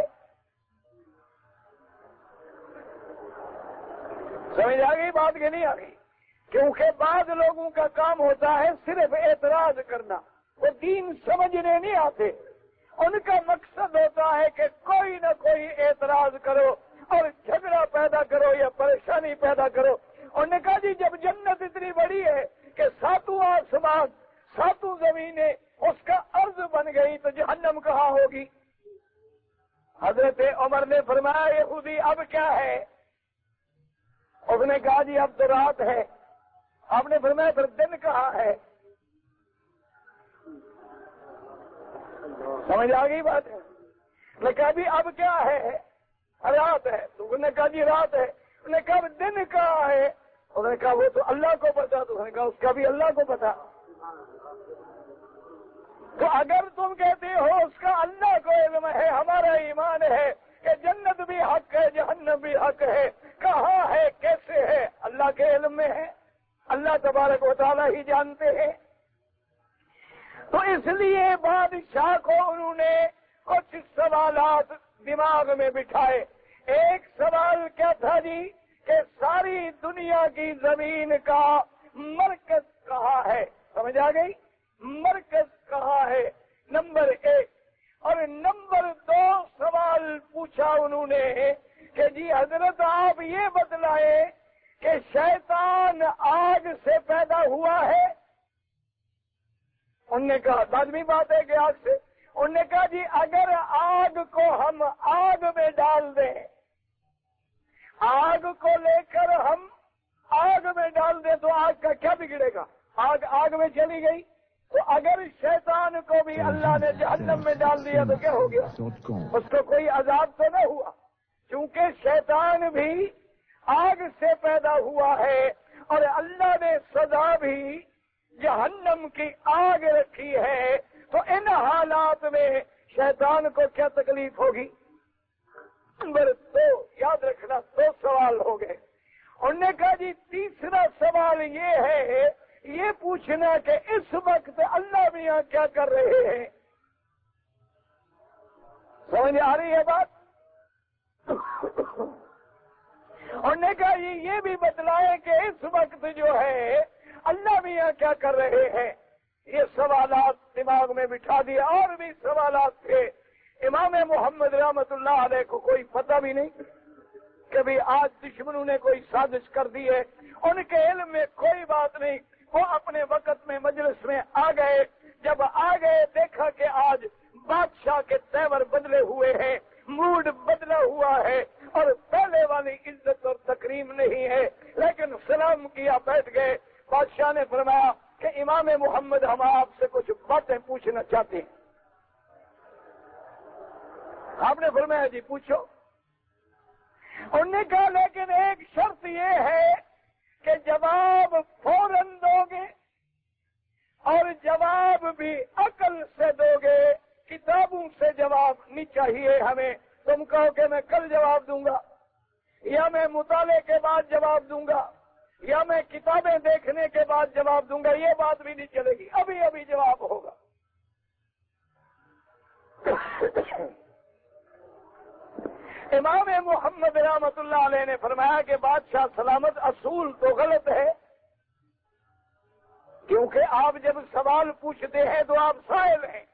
سمجھ آ گئی بات کہ نہیں آ گئی؟ کیونکہ بعض لوگوں کا کام ہوتا ہے صرف اعتراض کرنا، وہ دین سمجھنے نہیں آتے۔ ان کا مقصد ہوتا ہے کہ کوئی نہ کوئی اعتراض کرو اور جھگڑا پیدا کرو یا پریشانی پیدا کرو۔ انہوں نے کہا جی جب جنت اتنی بڑی ہے کہ 7 آسمان 7 زمینیں اس کا عرض بن گئی تو جہنم کہاں ہوگی؟ حضرت عمر نے فرمایا یہودی اب کیا ہے؟ اس نے کہا جی اب تو رات ہے۔ آپ نے فرمایا پھر دن کہاں ہے؟ سمجھ آ گئی بات ہے؟ نے کہا جی اب کیا ہے؟ رات ہے۔ تو انہوں نے کہا جی رات ہے۔ انہوں نے کہا دن کہاں ہے؟ انہوں نے کہا وہ تو اللہ کو پتا۔ تو انہوں نے کہا اس کا بھی اللہ کو پتا۔ تو اگر تم کہتے ہو اس کا اللہ کو علم ہے، ہمارا ایمان ہے کہ جنت بھی حق ہے جہنم بھی حق ہے، کہاں ہے کیسے ہے؟ اللہ کے علم میں ہے، اللہ تبارک و تعالی ہی جانتے ہیں۔ تو اس لیے بادشاہ کو انہوں نے کچھ سوالات دماغ میں بٹھائے۔ ایک سوال کیا تھا جی کہ ساری دنیا کی زمین کا مرکز کہاں ہے؟ سمجھ آ گئی؟ مرکز کہاں ہے نمبر 1۔ اور نمبر 2 سوال پوچھا انہوں نے کہ جی حضرت آپ یہ بتلائیں کہ شیطان آگ سے پیدا ہوا ہے؟ انہوں نے کہا لازمی بات ہے کہ آگ سے۔ انہوں نے کہا جی اگر آگ کو ہم آگ میں ڈال دیں، آگ کو لے کر ہم آگ میں ڈال دیں تو آگ کا کیا بگڑے گا؟ آگ میں چلی گئی۔ تو اگر شیطان کو بھی اللہ نے جہنم میں ڈال دیا تو کیا ہو گیا؟ اس کو کوئی عذاب تو نہ ہوا، کیونکہ شیطان بھی آگ سے پیدا ہوا ہے اور اللہ نے سزا بھی جہنم کی آگ رکھی ہے۔ تو ان حالات میں شیطان کو کیا تکلیف ہوگی؟ نمبر 2 یاد رکھنا، 2 سوال ہو گئے۔ انہوں نے کہا جی تیسرا سوال یہ ہے، یہ پوچھنا کہ اس وقت اللہ میاں کیا کر رہے ہیں؟ سمجھ آ رہی ہے بات؟ انہوں نے کہا یہ بھی بتلائے کہ اس وقت جو ہے اللہ میاں کیا کر رہے ہیں؟ یہ سوالات دماغ میں بٹھا دیا۔ اور بھی سوالات تھے۔ امام محمد رحمت اللہ علیہ کو کوئی پتہ بھی نہیں کہ بھی آج دشمنوں نے کوئی سازش کر دی ہے، ان کے علم میں کوئی بات نہیں۔ وہ اپنے وقت میں مجلس میں آ گئے، جب آ گئے دیکھا کہ آج بادشاہ کے تیور بدلے ہوئے ہیں، موڈ بدلا ہوا ہے اور پہلے والی عزت اور تکریم نہیں ہے، لیکن سلام کیا بیٹھ گئے۔ بادشاہ نے فرمایا کہ امام محمد ہم آپ سے کچھ باتیں پوچھنا چاہتے ہیں۔ آپ نے فرمایا جی پوچھو۔ انہوں نے کہا لیکن ایک شرط یہ ہے کہ جواب فوراً دو گے اور جواب بھی عقل سے دو گے، کتابوں سے جواب نہیں چاہیے ہمیں۔ تم کہو کہ میں کل جواب دوں گا یا میں مطالعے کے بعد جواب دوں گا یا میں کتابیں دیکھنے کے بعد جواب دوں گا، یہ بات بھی نہیں چلے گی، ابھی ابھی جواب ہوگا۔ امام محمد رحمت اللہ علیہ نے فرمایا کہ بادشاہ سلامت اصول تو غلط ہے، کیونکہ آپ جب سوال پوچھتے ہیں تو آپ سائل ہیں،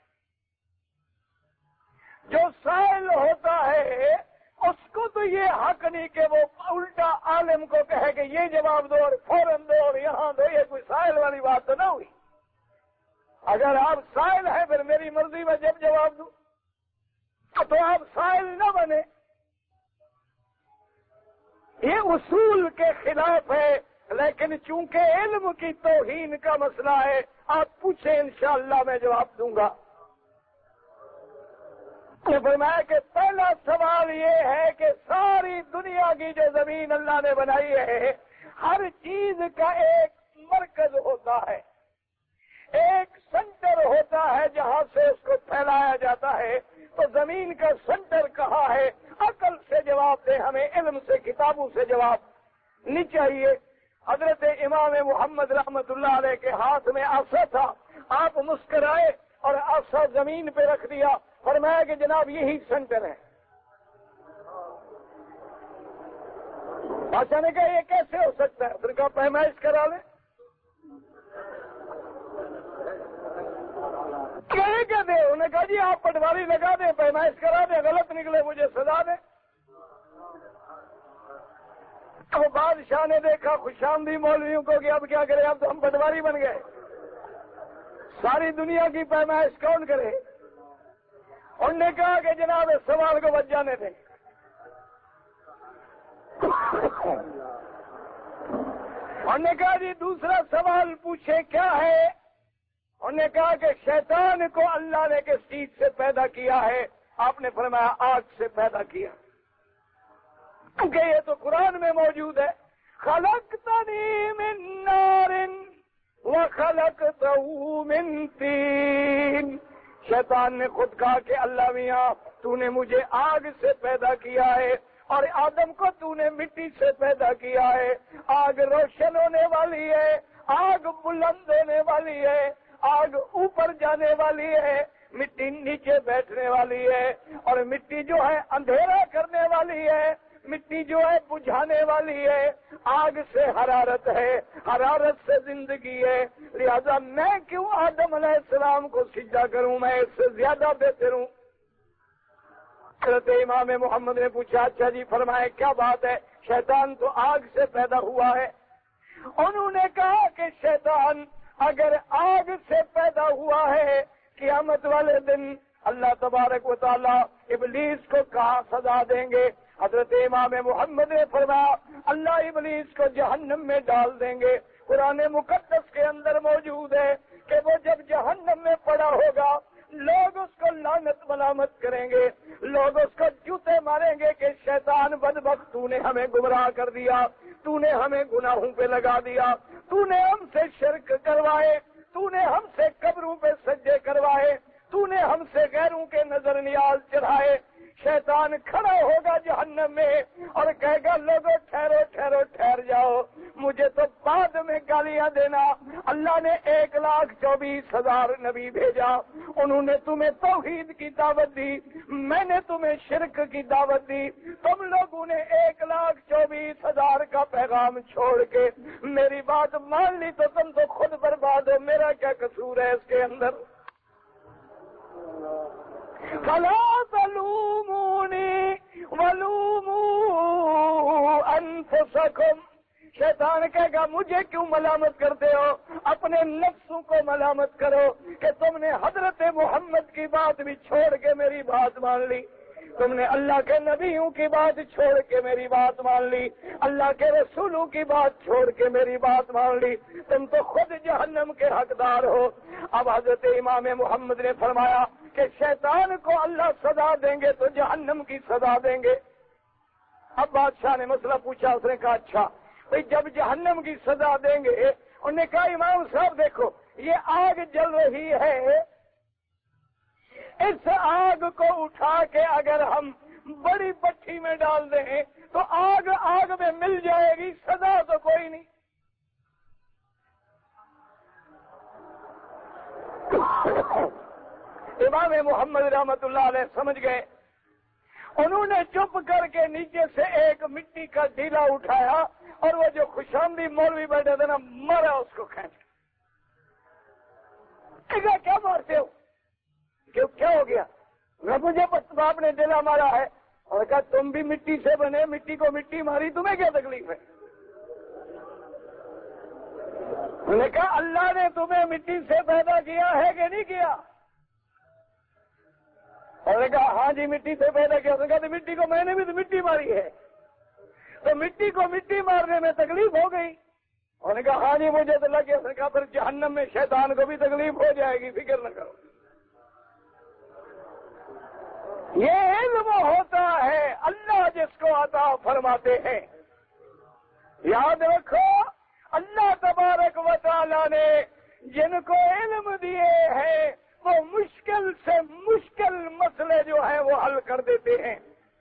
جو سائل ہوتا ہے اس کو تو یہ حق نہیں کہ وہ الٹا عالم کو کہے کہ یہ جواب دو اور فوراً دو اور یہاں دو، یہ کوئی سائل والی بات تو نہ ہوئی۔ اگر آپ سائل ہیں پھر میری مرضی میں جب جواب دوں تو آپ سائل نہ بنے، یہ اصول کے خلاف ہے، لیکن چونکہ علم کی توہین کا مسئلہ ہے آپ پوچھیں انشاءاللہ میں جواب دوں گا۔ فرمایا کہ پہلا سوال یہ ہے کہ ساری دنیا کی جو زمین اللہ نے بنائی ہے ہر چیز کا ایک مرکز ہوتا ہے، ایک سینٹر ہوتا ہے جہاں سے اس کو پھیلایا جاتا ہے، تو زمین کا سینٹر کہاں ہے؟ عقل سے جواب دے، ہمیں علم سے کتابوں سے جواب نہیں چاہیے۔ حضرت امام محمد رحمت اللہ علیہ کے ہاتھ میں عصا تھا، آپ مسکرائے اور عصا زمین پہ رکھ دیا، فرمایا کہ جناب یہی سینٹر ہے۔ بادشاہ نے کہا یہ کیسے ہو سکتا ہے؟ پھر کہا پیمائش کرا لیں۔ کیا دے؟ انہوں نے کہا جی آپ پٹواری لگا دیں، پیمائش کرا دیں، غلط نکلے مجھے سزا دیں۔ تو بادشاہ نے دیکھا خوشامدی مولویوں کو کہ اب کیا کرے، اب تو ہم پٹواری بن گئے، ساری دنیا کی پیمائش کون کرے؟ انہوں نے کہا کہ جناب اس سوال کو بچ جانے دیں۔ انہوں نے کہا جی دوسرا سوال پوچھے کیا ہے؟ انہوں نے کہا کہ شیطان کو اللہ نے کس چیز سے پیدا کیا ہے؟ آپ نے فرمایا آگ سے پیدا کیا، کیونکہ یہ تو قرآن میں موجود ہے، خلقتنی من نار وخلقته من طین۔ شیطان نے خود کہا کہ اللہ میاں تو نے مجھے آگ سے پیدا کیا ہے اور آدم کو تو نے مٹی سے پیدا کیا ہے، آگ روشن ہونے والی ہے، آگ بلند ہونے والی ہے، آگ اوپر جانے والی ہے، مٹی نیچے بیٹھنے والی ہے، اور مٹی جو ہے اندھیرا کرنے والی ہے، مٹی جو ہے بجھانے والی ہے، آگ سے حرارت ہے، حرارت سے زندگی ہے، لہذا میں کیوں آدم علیہ السلام کو سجدہ کروں، میں اس سے زیادہ بہتر ہوں۔ حضرت امام محمد نے پوچھا اچھا جی فرمائے کیا بات ہے؟ شیطان تو آگ سے پیدا ہوا ہے۔ انہوں نے کہا کہ شیطان اگر آگ سے پیدا ہوا ہے، قیامت والے دن اللہ تبارک و تعالی ابلیس کو کہاں سزا دیں گے؟ حضرت امام محمد نے فرمایا اللہ ابلیس کو جہنم میں ڈال دیں گے۔ قرآن مقدس کے اندر موجود ہے کہ وہ جب جہنم میں پڑا ہوگا لوگ اس کو لعنت ملامت کریں گے، لوگ اس کو جوتے ماریں گے کہ شیطان بدبخت تو نے ہمیں گمراہ کر دیا، تو نے ہمیں گناہوں پہ لگا دیا، تو نے ہم سے شرک کروائے، تو نے ہم سے قبروں پہ سجدے کروائے، تو نے ہم سے غیروں کے نظر نیاز چڑھائے۔ شیطان کھڑا ہوگا جہنم میں اور کہے گا لوگوں ٹھہرو ٹھہرو ٹھہر جاؤ، مجھے تو بعد میں گالیاں دینا، اللہ نے 1,24,000 نبی بھیجا، انہوں نے تمہیں توحید کی دعوت دی، میں نے تمہیں شرک کی دعوت دی، تم لوگوں نے 1,24,000 کا پیغام چھوڑ کے میری بات مان لی تو تم تو خود برباد ہو، میرا کیا قصور ہے اس کے اندر؟ فلا تلومونی ولوموا انفسکم۔ شیطان کہے گا مجھے کیوں ملامت کرتے ہو، اپنے نفسوں کو ملامت کرو کہ تم نے حضرت محمد کی بات بھی چھوڑ کے میری بات مان لی، تم نے اللہ کے نبیوں کی بات چھوڑ کے میری بات مان لی، اللہ کے رسولوں کی بات چھوڑ کے میری بات مان لی، تم تو خود جہنم کے حقدار ہو۔ اب حضرت امام محمد نے فرمایا کہ شیطان کو اللہ سزا دیں گے تو جہنم کی سزا دیں گے۔ اب بادشاہ نے مسئلہ پوچھا، اس نے کہا اچھا بھئی جب جہنم کی سزا دیں گے، انہوں نے کہا امام صاحب دیکھو یہ آگ جل رہی ہے، اس آگ کو اٹھا کے اگر ہم بڑی بٹھی میں ڈال دیں تو آگ آگ میں مل جائے گی، سزا تو کوئی نہیں۔ امام محمد رحمت اللہ علیہ سمجھ گئے، انہوں نے چپ کر کے نیچے سے ایک مٹی کا ڈیلا اٹھایا اور وہ جو خوشامدی مولوی بیٹھے تھے نا مارا اس کو کھینچ کے کیا مارتے ہو کیا ہو گیا مجھے باپ نے ڈیلا مارا ہے اور کہا تم بھی مٹی سے بنے مٹی کو مٹی ماری تمہیں کیا تکلیف ہے انہوں نے کہا اللہ نے تمہیں مٹی سے پیدا کیا ہے کہ نہیں کیا اور نے کہا ہاں جی مٹی سے پیدا کیا اس نے کہا مٹی کو میں نے بھی تو مٹی ماری ہے تو مٹی کو مٹی مارنے میں تکلیف ہو گئی اور نے کہا ہاں جی مجھے تو لگے اس نے کہا پھر جہنم میں شیطان کو بھی تکلیف ہو جائے گی فکر نہ کرو یہ علم ہوتا ہے اللہ جس کو عطا فرماتے ہیں یاد رکھو اللہ تبارک و تعالی نے جن کو علم دیے ہیں وہ مشکل سے مشکل مسئلے جو ہیں وہ حل کر دیتے ہیں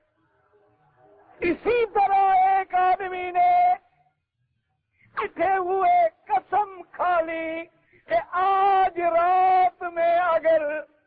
اسی طرح ایک آدمی نے اٹھے ہوئے قسم کھا لی کہ آج رات میں اگر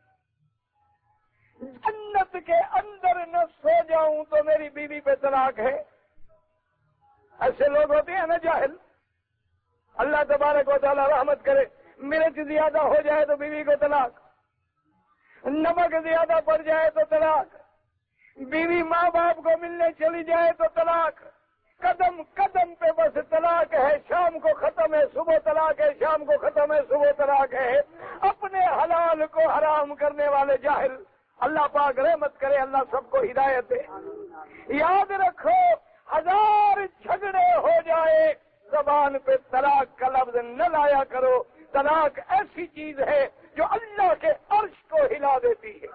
جنت کے اندر نہ سو جاؤں تو میری بیوی پہ طلاق ہے ایسے لوگ ہوتے ہیں نا جاہل اللہ تبارک و تعالی رحمت کرے مرچ زیادہ ہو جائے تو بیوی کو طلاق نمک زیادہ پڑ جائے تو طلاق بیوی ماں باپ کو ملنے چلی جائے تو طلاق قدم قدم پہ بس طلاق ہے شام کو ختم ہے صبح طلاق ہے شام کو ختم ہے صبح طلاق ہے اپنے حلال کو حرام کرنے والے جاہل اللہ پاک رحمت کرے اللہ سب کو ہدایت دے یاد رکھو 1000 جھگڑے ہو جائے زبان پہ طلاق کا لفظ نہ لایا کرو طلاق ایسی چیز ہے جو اللہ کے عرش کو ہلا دیتی ہے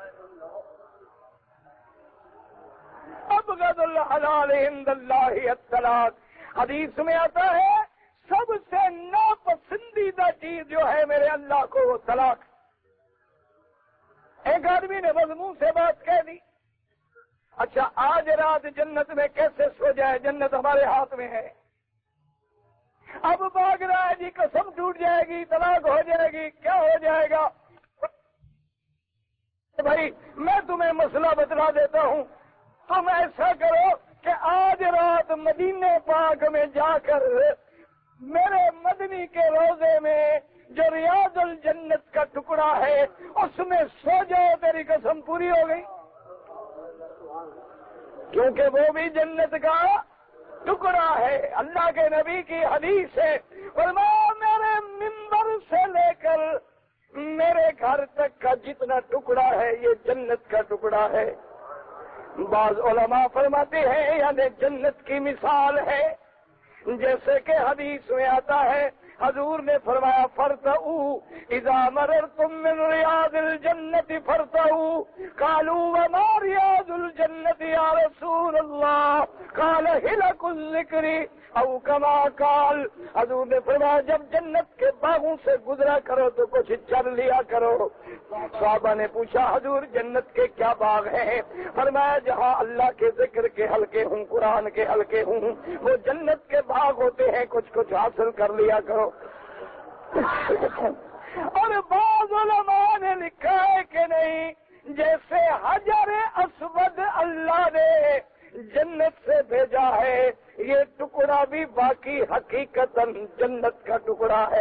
ابغض الحلال عند اللہ الطلاق حدیث میں آتا ہے سب سے ناپسندیدہ چیز جو ہے میرے اللہ کو وہ طلاق ایک آدمی نے بس منہ سے بات کہہ دی اچھا آج رات جنت میں کیسے سو جائے جنت ہمارے ہاتھ میں ہے اب بھاگ رہا ہے جی قسم ٹوٹ جائے گی طلاق ہو جائے گی کیا ہو جائے گا بھائی میں تمہیں مسئلہ بتلا دیتا ہوں تم ایسا کرو کہ آج رات مدینے پاک میں جا کر میرے مدنی کے روزے میں جو ریاض الجنت کا ٹکڑا ہے اس میں سو جاؤ تیری قسم پوری ہو گئی کیونکہ وہ بھی جنت کا ٹکڑا ہے اللہ کے نبی کی حدیث ہے فرمایا میرے منبر سے لے کر میرے گھر تک کا جتنا ٹکڑا ہے یہ جنت کا ٹکڑا ہے بعض علماء فرماتے ہیں یعنی جنت کی مثال ہے جیسے کہ حدیث میں آتا ہے حضور نے فرمایا فرتعوا اذا مررتم من ریاض الجنت فرتعوا قالوا وما ریاض الجنت یا رسول اللہ قال حلق الذکر او کما قال حضور نے فرمایا جب جنت کے باغوں سے گزرا کرو تو کچھ چر لیا کرو صحابہ نے پوچھا حضور جنت کے کیا باغ ہیں فرمایا جہاں اللہ کے ذکر کے حلقے ہوں قرآن کے حلقے ہوں وہ جنت کے باغ ہوتے ہیں کچھ کچھ حاصل کر لیا کرو اور بعض علماء نے لکھا ہے کہ نہیں جیسے حجر اسود اللہ نے جنت سے بھیجا ہے یہ ٹکڑا بھی باقی حقیقتاً جنت کا ٹکڑا ہے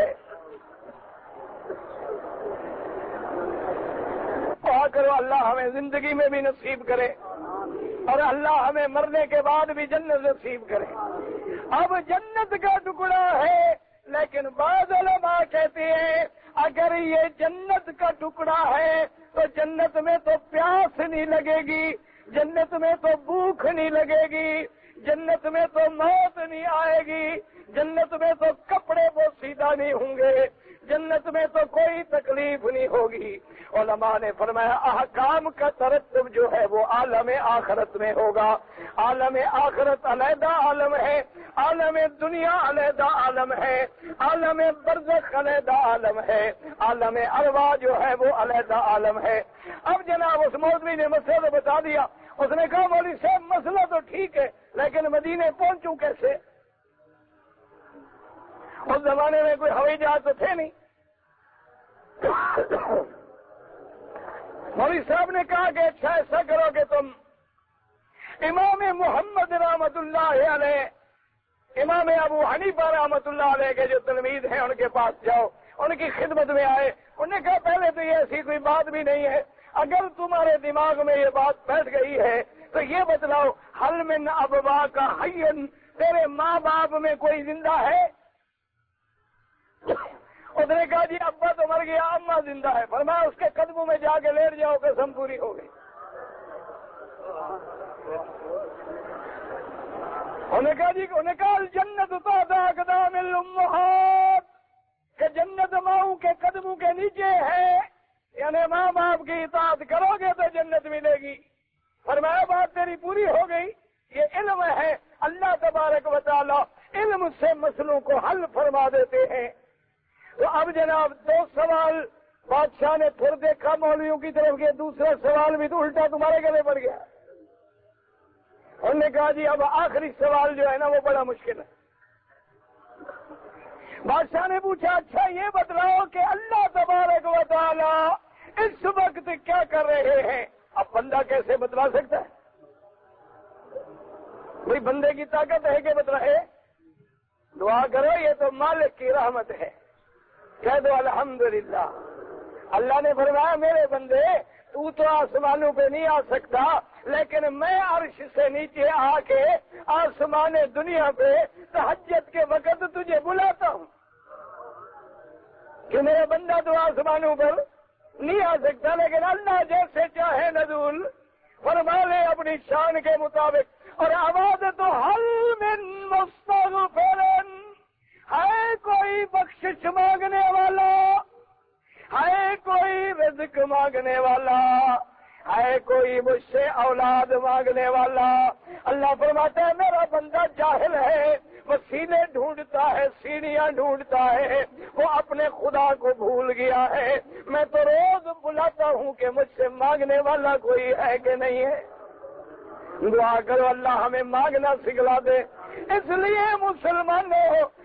دعا کرو اللہ ہمیں زندگی میں بھی نصیب کرے اور اللہ ہمیں مرنے کے بعد بھی جنت نصیب کرے اب جنت کا ٹکڑا ہے لیکن بعض علماء کہتے ہیں اگر یہ جنت کا ٹکڑا ہے تو جنت میں تو پیاس نہیں لگے گی جنت میں تو بھوک نہیں لگے گی جنت میں تو موت نہیں آئے گی جنت میں تو کپڑے بوسیدہ نہیں ہوں گے جنت میں تو کوئی تکلیف نہیں ہوگی علماء نے فرمایا احکام کا ترتب جو ہے وہ عالم آخرت میں ہوگا عالم آخرت علیحدہ عالم ہے عالم دنیا علیحدہ عالم ہے عالم برزخ علیحدہ عالم ہے عالم ارواح جو ہے وہ علیحدہ عالم ہے اب جناب اس مولوی نے مسئلہ تو بتا دیا اس نے کہا مولوی صاحب مسئلہ تو ٹھیک ہے لیکن مدینے پہنچوں کیسے اس زمانے میں کوئی ہوائی جہاز تو تھے نہیں مولوی صاحب نے کہا کہ اچھا ایسا کرو کہ تم امام محمد رحمت اللہ علیہ، امام ابو حنیفہ رحمت اللہ علیہ کے جو تلمید ہیں ان کے پاس جاؤ، ان کی خدمت میں آئے، انہوں نے کہا پہلے تو یہ ایسی کوئی بات بھی نہیں ہے، اگر تمہارے دماغ میں یہ بات بیٹھ گئی ہے تو یہ بتلاؤ حل من ابوا کا حین، تیرے ماں باپ میں کوئی زندہ ہے؟ اس نے کہا جی ابا تو مر گیا، اماں زندہ ہے۔ فرمایا اس کے قدموں میں جا کے لیٹ جاؤ، قسم پوری ہو گئی۔ انہوں نے کہا جی، انہوں نے کہا جنت تحت اقدام الامہات، کہ جنت ماؤں کے قدموں کے نیچے ہے، یعنی ماں باپ کی اطاعت کرو گے تو جنت ملے گی۔ فرمایا بات تیری پوری ہو گئی، یہ علم ہے، اللہ تبارک و تعالی علم سے مسئلوں کو حل فرما دیتے ہیں۔ تو اب جناب دو سوال بادشاہ نے پھر دیکھا مولویوں کی طرف کے، دوسرا سوال بھی تو الٹا تمہارے گلے پڑ گیا۔ انہوں نے کہا جی اب آخری سوال جو ہے نا وہ بڑا مشکل ہے۔ بادشاہ نے پوچھا اچھا یہ بتلاؤ کہ اللہ تبارک و تعالی اس وقت کیا کر رہے ہیں؟ اب بندہ کیسے بتلا سکتا ہے؟ بھئی بندے کی طاقت ہے کہ بتلائے؟ دعا کرو، یہ تو مالک کی رحمت ہے، کہہ دو الحمدللہ۔ اللہ نے فرمایا میرے بندے تو آسمانوں پہ نہیں آ سکتا، لیکن میں عرش سے نیچے آ کے آسمان دنیا پہ تہجد کے وقت تجھے بلاتا ہوں کہ میرا بندہ تو آسمانوں پر نہیں آ سکتا، لیکن اللہ جیسے چاہے نزول فرما لے اپنی شان کے مطابق۔ اور آواز تو حل من مستغفر، ہے کوئی بخشش مانگنے والا، ہے کوئی رزق مانگنے والا، ہے کوئی مجھ سے اولاد مانگنے والا؟ اللہ فرماتا ہے میرا بندہ جاہل ہے، وسیلے ڈھونڈتا ہے، سیڑھیاں ڈھونڈتا ہے، وہ اپنے خدا کو بھول گیا ہے۔ میں تو روز بلاتا ہوں کہ مجھ سے مانگنے والا کوئی ہے کہ نہیں ہے؟ دعا کرو اللہ ہمیں مانگنا سکھلا دے۔ اس لیے مسلمانوں